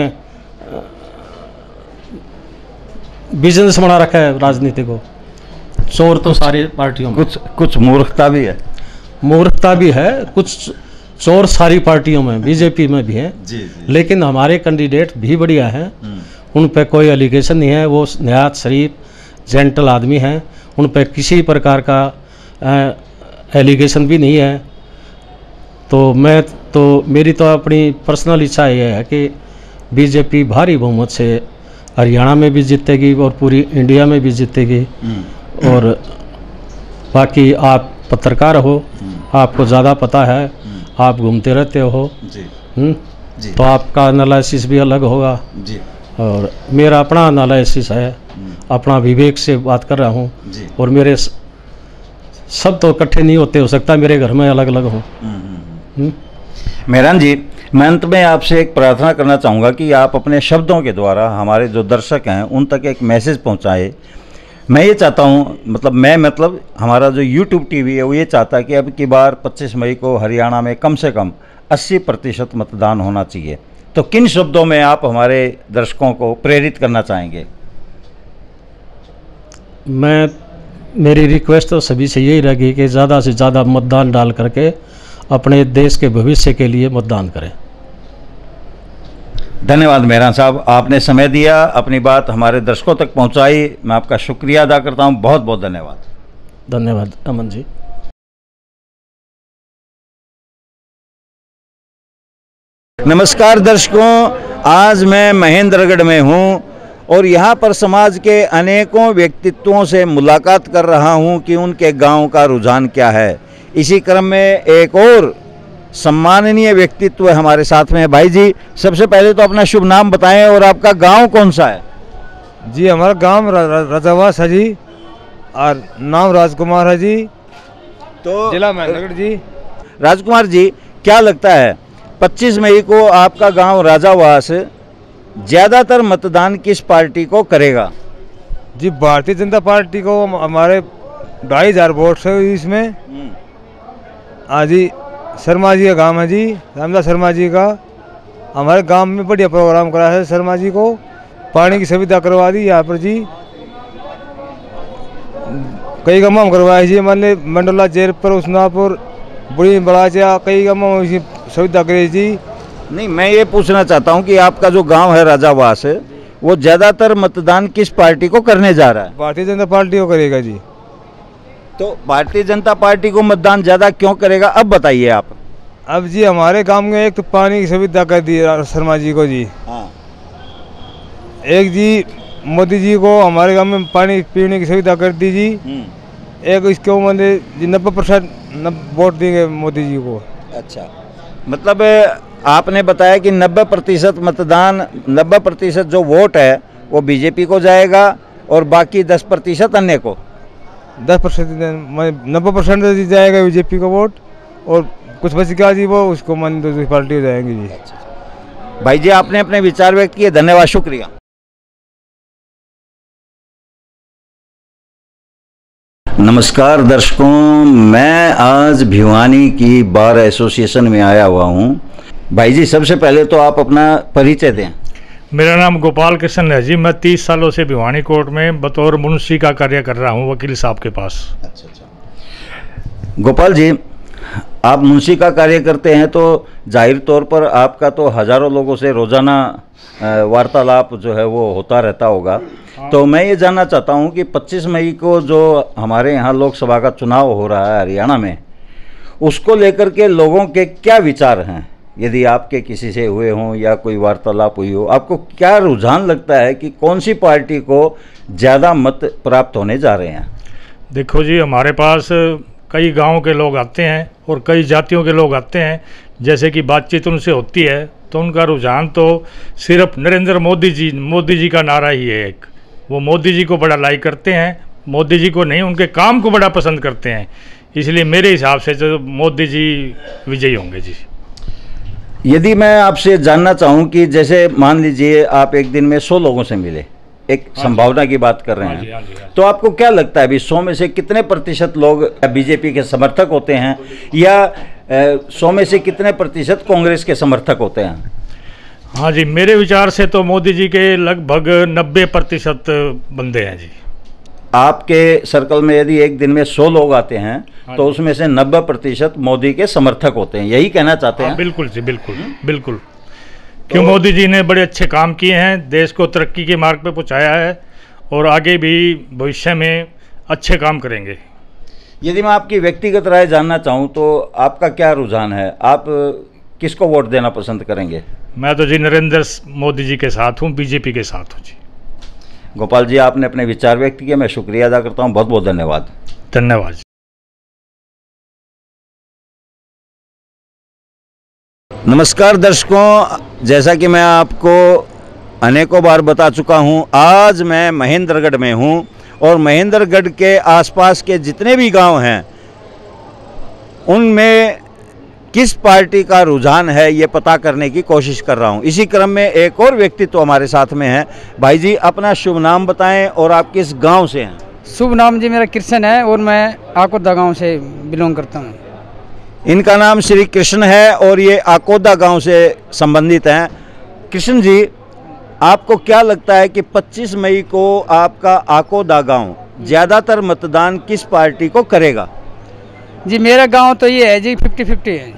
S7: बिजनेस बना रखा है राजनीति को। चोर तो सारी पार्टियों में,
S2: कुछ कुछ मूर्खता भी है,
S7: मूर्खता भी है, कुछ चोर सारी पार्टियों में, बीजेपी में भी है, लेकिन हमारे कैंडिडेट भी बढ़िया हैं, उन पे कोई एलिगेशन नहीं है, वो नहायत शरीफ जेंटल आदमी हैं, उन पे किसी प्रकार का एलिगेशन भी नहीं है। तो मैं तो मेरी तो अपनी पर्सनल इच्छा ये है कि बीजेपी भारी बहुमत से हरियाणा में भी जीतेगी और पूरी इंडिया में भी जीतेगी। और बाकी आप पत्रकार हो, आपको ज़्यादा पता है, आप घूमते रहते हो, जी। जी। तो आपका एनालिसिस भी अलग होगा जी। और मेरा अपना एनालिसिस है, अपना विवेक से बात कर रहा हूँ, और मेरे सब तो इकट्ठे नहीं होते, हो सकता मेरे घर में अलग अलग हो।
S2: मेहरान जी, मैं अंत में आपसे एक प्रार्थना करना चाहूँगा कि आप अपने शब्दों के द्वारा हमारे जो दर्शक हैं उन तक एक मैसेज पहुँचाए। मैं ये चाहता हूँ, मतलब मैं मतलब हमारा जो यूट्यूब टीवी है वो ये चाहता है कि अब की बार पच्चीस मई को हरियाणा में कम से कम अस्सी प्रतिशत मतदान होना चाहिए। तो किन शब्दों में आप हमारे दर्शकों को प्रेरित करना चाहेंगे?
S7: मैं मेरी रिक्वेस्ट तो सभी से यही रहेगी कि ज़्यादा से ज़्यादा मतदान डाल करके अपने देश के भविष्य के लिए मतदान करें।
S2: धन्यवाद मेहरान साहब, आपने समय दिया, अपनी बात हमारे दर्शकों तक पहुंचाई, मैं आपका शुक्रिया अदा करता हूं। बहुत बहुत धन्यवाद।
S7: धन्यवाद अमन जी।
S2: नमस्कार दर्शकों, आज मैं महेंद्रगढ़ में हूं और यहां पर समाज के अनेकों व्यक्तित्वों से मुलाकात कर रहा हूं कि उनके गांव का रुझान क्या है। इसी क्रम में एक और सम्माननीय व्यक्तित्व हमारे साथ में है। भाई जी, सबसे पहले तो अपना शुभ नाम बताएं और आपका गांव कौन सा है?
S9: जी, हमारा गांव रजावास है जी, और नाम राजकुमार है जी, तो जिला महेंद्रगढ़ जी।
S2: राजकुमार जी, क्या लगता है पच्चीस मई को आपका गांव राजावास ज़्यादातर मतदान किस पार्टी को करेगा?
S9: जी, भारतीय जनता पार्टी को हमारे ढाई हजार वोट है इसमें। हाँ जी, शर्मा जी का गांव है जी, रामदास शर्मा जी का। हमारे गांव में बढ़िया प्रोग्राम करा है शर्मा जी को, पानी की सुविधा करवा दी यहाँ पर जी, कई गाँव हम करवाए जी, मान ली मंडला जेरपुर उसनापुर बुढ़ी बड़ाचा कई गाँव सुविधा करी जी।
S2: नहीं, मैं ये पूछना चाहता हूँ कि आपका जो गांव है राजावास वो ज़्यादातर मतदान किस पार्टी को करने जा रहा है?
S9: भारतीय जनता पार्टी को करेगा जी।
S2: तो भारतीय जनता पार्टी को मतदान ज़्यादा क्यों करेगा, अब बताइए आप।
S9: अब जी हमारे गांव में एक तो पानी की सुविधा कर दी शर्मा जी को जी, हाँ। एक जी मोदी जी को हमारे गांव में पानी पीने की सुविधा कर दी जी, एक इसके मैंने जी नब्बे परसेंट वोट देंगे मोदी जी को।
S2: अच्छा, मतलब आपने बताया कि नब्बे प्रतिशत मतदान, नब्बे प्रतिशत जो वोट है वो बीजेपी को जाएगा और बाकी दस प्रतिशत अन्य को।
S9: दस परसेंट नब्बे परसेंट दे जाएगा बीजेपी का वोट, और कुछ बच गया जी वो उसको मन दूसरी पार्टी हो जाएंगी जी।
S2: भाई जी आपने अपने विचार व्यक्त किए, धन्यवाद, शुक्रिया। नमस्कार दर्शकों, मैं आज भिवानी की बार एसोसिएशन में आया हुआ हूँ। भाई जी सबसे पहले तो आप अपना परिचय दें।
S10: मेरा नाम गोपाल कृष्ण है जी। मैं तीस सालों से भिवानी कोर्ट में बतौर मुंशी का कार्य कर रहा हूँ, वकील साहब के पास।
S2: अच्छा अच्छा। गोपाल जी, आप मुंशी का कार्य करते हैं तो जाहिर तौर पर आपका तो हज़ारों लोगों से रोज़ाना वार्तालाप जो है वो होता रहता होगा। हाँ। तो मैं ये जानना चाहता हूँ कि पच्चीस मई को जो हमारे यहाँ लोकसभा का चुनाव हो रहा है हरियाणा में, उसको लेकर के लोगों के क्या विचार हैं? यदि आपके किसी से हुए हों या कोई वार्तालाप हुई हो, आपको क्या रुझान लगता है कि कौन सी पार्टी को ज़्यादा मत प्राप्त होने जा रहे हैं?
S10: देखो जी, हमारे पास कई गांव के लोग आते हैं और कई जातियों के लोग आते हैं। जैसे कि बातचीत उनसे होती है तो उनका रुझान तो सिर्फ नरेंद्र मोदी जी मोदी जी का नारा ही है एक। वो मोदी जी को बड़ा लाइक करते हैं, मोदी जी को नहीं, उनके काम को बड़ा पसंद करते हैं। इसलिए मेरे हिसाब से जो मोदी जी विजयी होंगे जी।
S2: यदि मैं आपसे जानना चाहूँ कि जैसे मान लीजिए आप एक दिन में सौ लोगों से मिले, एक संभावना की बात कर रहे हैं, हाँ जी, हाँ जी, हाँ जी। तो आपको क्या लगता है अभी सौ में से कितने प्रतिशत लोग बीजेपी के समर्थक होते हैं, या सौ में से कितने प्रतिशत कांग्रेस के समर्थक होते हैं?
S10: हाँ जी, मेरे विचार से तो मोदी जी के लगभग नब्बे प्रतिशत बंदे हैं जी।
S2: आपके सर्कल में यदि एक दिन में सौ लोग आते हैं, हाँ, तो उसमें से नब्बे प्रतिशत मोदी के समर्थक होते हैं, यही कहना चाहते हैं?
S10: हाँ, बिल्कुल जी, बिल्कुल बिल्कुल। क्यों, तो मोदी जी ने बड़े अच्छे काम किए हैं, देश को तरक्की के मार्ग पे पहुंचाया है और आगे भी भविष्य में अच्छे काम करेंगे।
S2: यदि मैं आपकी व्यक्तिगत राय जानना चाहूँ तो आपका क्या रुझान है? आप किसको वोट देना पसंद करेंगे?
S10: मैं तो जी नरेंद्र मोदी जी के साथ हूँ, बीजेपी के साथ हूँ जी।
S2: गोपाल जी आपने अपने विचार व्यक्त किए, मैं शुक्रिया अदा करता हूँ, बहुत बहुत धन्यवाद।
S10: धन्यवाद।
S2: नमस्कार दर्शकों, जैसा कि मैं आपको अनेकों बार बता चुका हूं, आज मैं महेंद्रगढ़ में हूं और महेंद्रगढ़ के आसपास के जितने भी गांव हैं उनमें किस पार्टी का रुझान है ये पता करने की कोशिश कर रहा हूं। इसी क्रम में एक और व्यक्ति तो हमारे साथ में है। भाई जी अपना शुभ नाम बताएं और आप किस गाँव से हैं?
S19: शुभ नाम जी मेरा कृष्ण है और मैं आकोदा गाँव से बिलोंग करता हूँ।
S2: इनका नाम श्री कृष्ण है और ये आकोदा गांव से संबंधित हैं। कृष्ण जी, आपको क्या लगता है कि पच्चीस मई को आपका आकोदा गांव ज़्यादातर मतदान किस पार्टी को करेगा?
S19: जी मेरा गांव तो ये है जी फिफ्टी फिफ्टी है,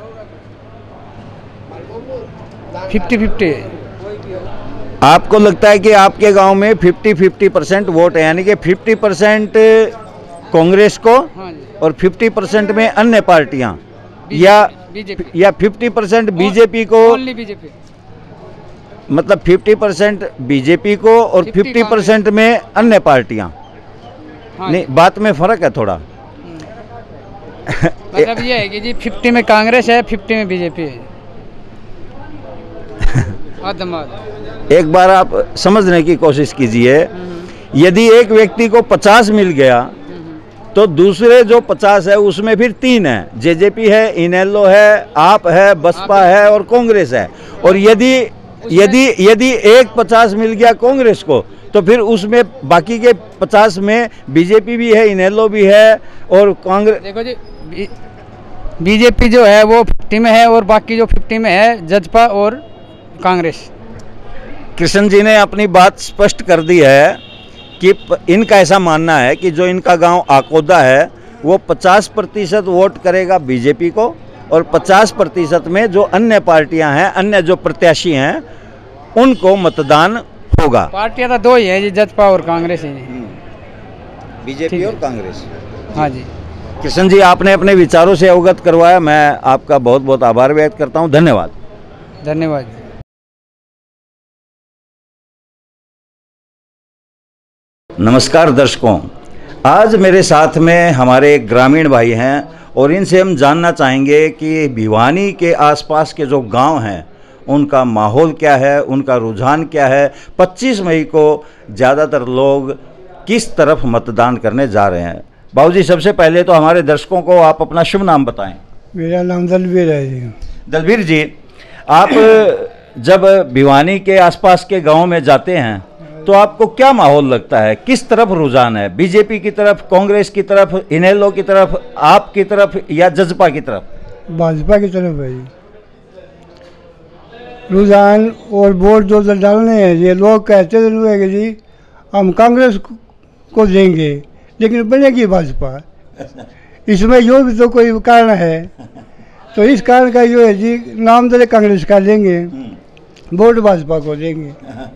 S19: फिफ्टी फिफ्टी है।
S2: आपको लगता है कि आपके गांव में फिफ्टी फिफ्टी परसेंट वोट है, यानी कि फिफ्टी परसेंट कांग्रेस को और पचास परसेंट में अन्य पार्टियां, या या पचास परसेंट बीजेपी को?
S19: बीजेपी
S2: मतलब पचास परसेंट बीजेपी को और पचास परसेंट में अन्य पार्टियां। हाँ, नहीं, बात में फर्क है थोड़ा।
S19: मतलब ये है कि जी पचास में कांग्रेस है, पचास में बीजेपी है।
S2: एक बार आप समझने की कोशिश कीजिए, यदि एक व्यक्ति को पचास मिल गया तो दूसरे जो पचास है उसमें फिर तीन है, जेजेपी है, इनेलो है, आप है, बसपा है और कांग्रेस है। और यदि यदि यदि एक पचास मिल गया कांग्रेस को तो फिर उसमें बाकी के पचास में बीजेपी भी है, इनेलो भी है और कांग्रेस।
S19: देखो जी, बीजेपी जो है वो फिफ्टी में है और बाकी जो फिफ्टी में है जजपा और कांग्रेस।
S2: कृष्ण जी ने अपनी बात स्पष्ट कर दी है कि इनका ऐसा मानना है कि जो इनका गांव आकोदा है वो पचास प्रतिशत वोट करेगा बीजेपी को और पचास प्रतिशत में जो अन्य पार्टियां हैं, अन्य जो प्रत्याशी हैं, उनको मतदान होगा।
S19: पार्टियां तो दो ही है जी, जजपा और कांग्रेस ही,
S2: बीजेपी और कांग्रेस।
S19: हाँ जी।
S2: कृष्ण जी आपने अपने विचारों से अवगत करवाया, मैं आपका बहुत बहुत आभार व्यक्त करता हूँ, धन्यवाद।
S19: धन्यवाद।
S2: नमस्कार दर्शकों, आज मेरे साथ में हमारे ग्रामीण भाई हैं और इनसे हम जानना चाहेंगे कि भिवानी के आसपास के जो गांव हैं उनका माहौल क्या है, उनका रुझान क्या है। पच्चीस मई को ज़्यादातर लोग किस तरफ मतदान करने जा रहे हैं। बाबूजी, सबसे पहले तो हमारे दर्शकों को आप अपना शुभ नाम बताएं।
S15: मेरा नाम दलवीर है जी।
S2: दलवीर जी, आप जब भिवानी के आसपास के गांव में जाते हैं तो आपको क्या माहौल लगता है, किस तरफ रुझान है, बीजेपी की तरफ, कांग्रेस की तरफ, इनेलो की तरफ, आप की तरफ या जजपा की तरफ?
S15: भाजपा की तरफ है जी रुझान। और वोट जो डालने हैं ये लोग कहते हैं कि जी हम कांग्रेस को देंगे लेकिन बनेगी भाजपा। इसमें यो भी तो कोई कारण है, तो इस कारण का जो है जी नाम दे कांग्रेस का लेंगे, वोट भाजपा को देंगे।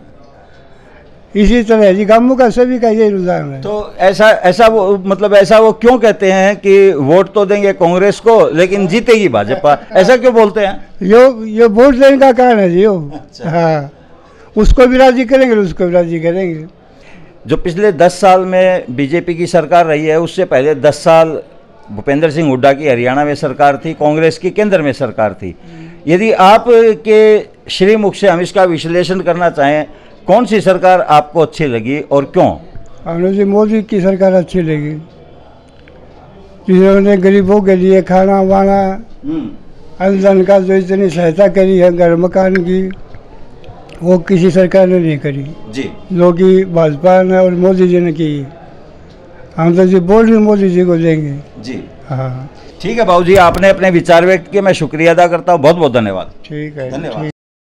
S15: इसी तरह जी गांवों का सभी का यही रुझान है।
S2: तो ऐसा ऐसा वो मतलब ऐसा वो क्यों कहते हैं कि वोट तो देंगे कांग्रेस को लेकिन जीतेगी भाजपा, ऐसा क्यों बोलते हैं?
S15: यो ये वोट देने का कारण है जी यो। अच्छा। हाँ, उसको भी राजी करेंगे, उसको भी राजी करेंगे।
S2: जो पिछले दस साल में बीजेपी की सरकार रही है, उससे पहले दस साल भूपेंद्र सिंह हुड्डा की हरियाणा में सरकार थी, कांग्रेस की केंद्र में सरकार थी। यदि आप के श्रीमुख से हम इसका विश्लेषण करना चाहें, कौन सी सरकार आपको अच्छी लगी और क्यों?
S15: हमें जी मोदी की सरकार अच्छी लगी, जिन्होंने गरीबों के लिए खाना वाना अनुदान का जो इतनी सहायता करी है, घर मकान की, वो किसी सरकार ने नहीं करी
S2: जी।
S15: जो कि भाजपा ने और मोदी जी ने की। हम तो जी बोल भी मोदी जी को देंगे
S2: जी।
S15: हाँ
S2: ठीक है बाबूजी, आपने अपने विचार व्यक्त किए, मैं शुक्रिया अदा करता हूँ। बहुत बहुत धन्यवाद।
S15: ठीक है,
S2: धन्यवाद।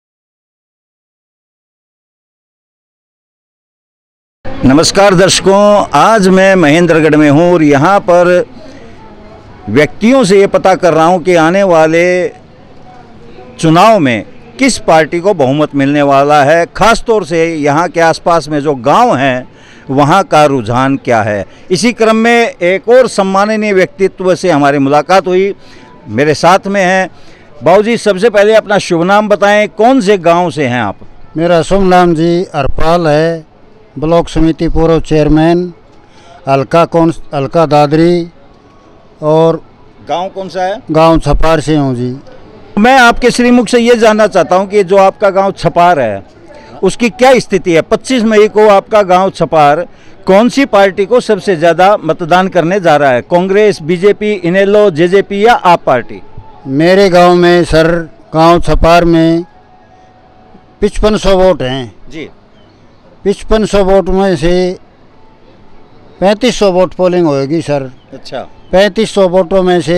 S2: नमस्कार दर्शकों, आज मैं महेंद्रगढ़ में हूँ और यहाँ पर व्यक्तियों से ये पता कर रहा हूँ कि आने वाले चुनाव में किस पार्टी को बहुमत मिलने वाला है। ख़ास तौर से यहाँ के आसपास में जो गांव हैं वहाँ का रुझान क्या है। इसी क्रम में एक और सम्माननीय व्यक्तित्व से हमारी मुलाकात हुई, मेरे साथ में हैं। बाबूजी, सबसे पहले अपना शुभ नाम बताएं, कौन से गांव से हैं आप?
S4: मेरा शुभ नाम जी हरपाल है, ब्लॉक समिति पूर्व चेयरमैन, अलका कौन अलका दादरी। और
S2: गांव कौन सा है?
S4: गांव छपार से हूँ जी।
S2: मैं आपके श्रीमुख से ये जानना चाहता हूँ कि जो आपका गांव छपार है उसकी क्या स्थिति है। पच्चीस मई को आपका गांव छपार कौन सी पार्टी को सबसे ज़्यादा मतदान करने जा रहा है, कांग्रेस, बीजेपी, इनेलो, जेजेपी या आप पार्टी?
S4: मेरे गांव में सर, गांव छपार में पचपन सौ वोट हैं
S2: जी।
S4: पचपन सौ वोट में से पैंतीस सौ वोट पोलिंग होएगी सर।
S2: अच्छा।
S4: पैंतीस सौ वोटों में से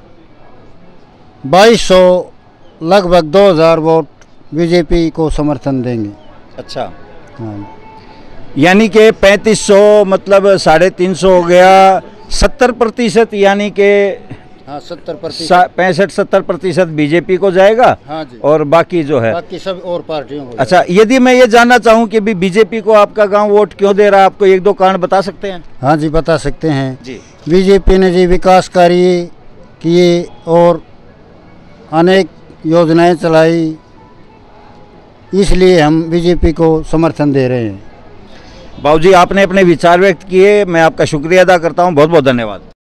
S4: बाईस सौ लगभग दो हज़ार वोट बीजेपी को समर्थन देंगे।
S2: अच्छा।
S4: हाँ,
S2: यानी कि पैंतीस सौ मतलब साढ़े तीन सौ हो गया, सत्तर प्रतिशत यानी कि
S4: हाँ सत्तर प्रतिशत
S2: पैंसठ सत्तर प्रतिशत बीजेपी को जाएगा।
S4: हाँ जी।
S2: और बाकी जो है
S4: बाकी सब और पार्टियों को।
S2: अच्छा, यदि मैं ये जानना चाहूँ कि भी बीजेपी को आपका गांव वोट क्यों दे रहा है, आपको एक दो कारण बता सकते हैं?
S4: हाँ जी, बता सकते हैं
S2: जी।
S4: बीजेपी ने जी विकास कार्य किए और अनेक योजनाएं चलाई, इसलिए हम बीजेपी को समर्थन दे रहे हैं।
S2: बाबूजी, आपने अपने विचार व्यक्त किए, मैं आपका शुक्रिया अदा करता हूँ। बहुत बहुत धन्यवाद।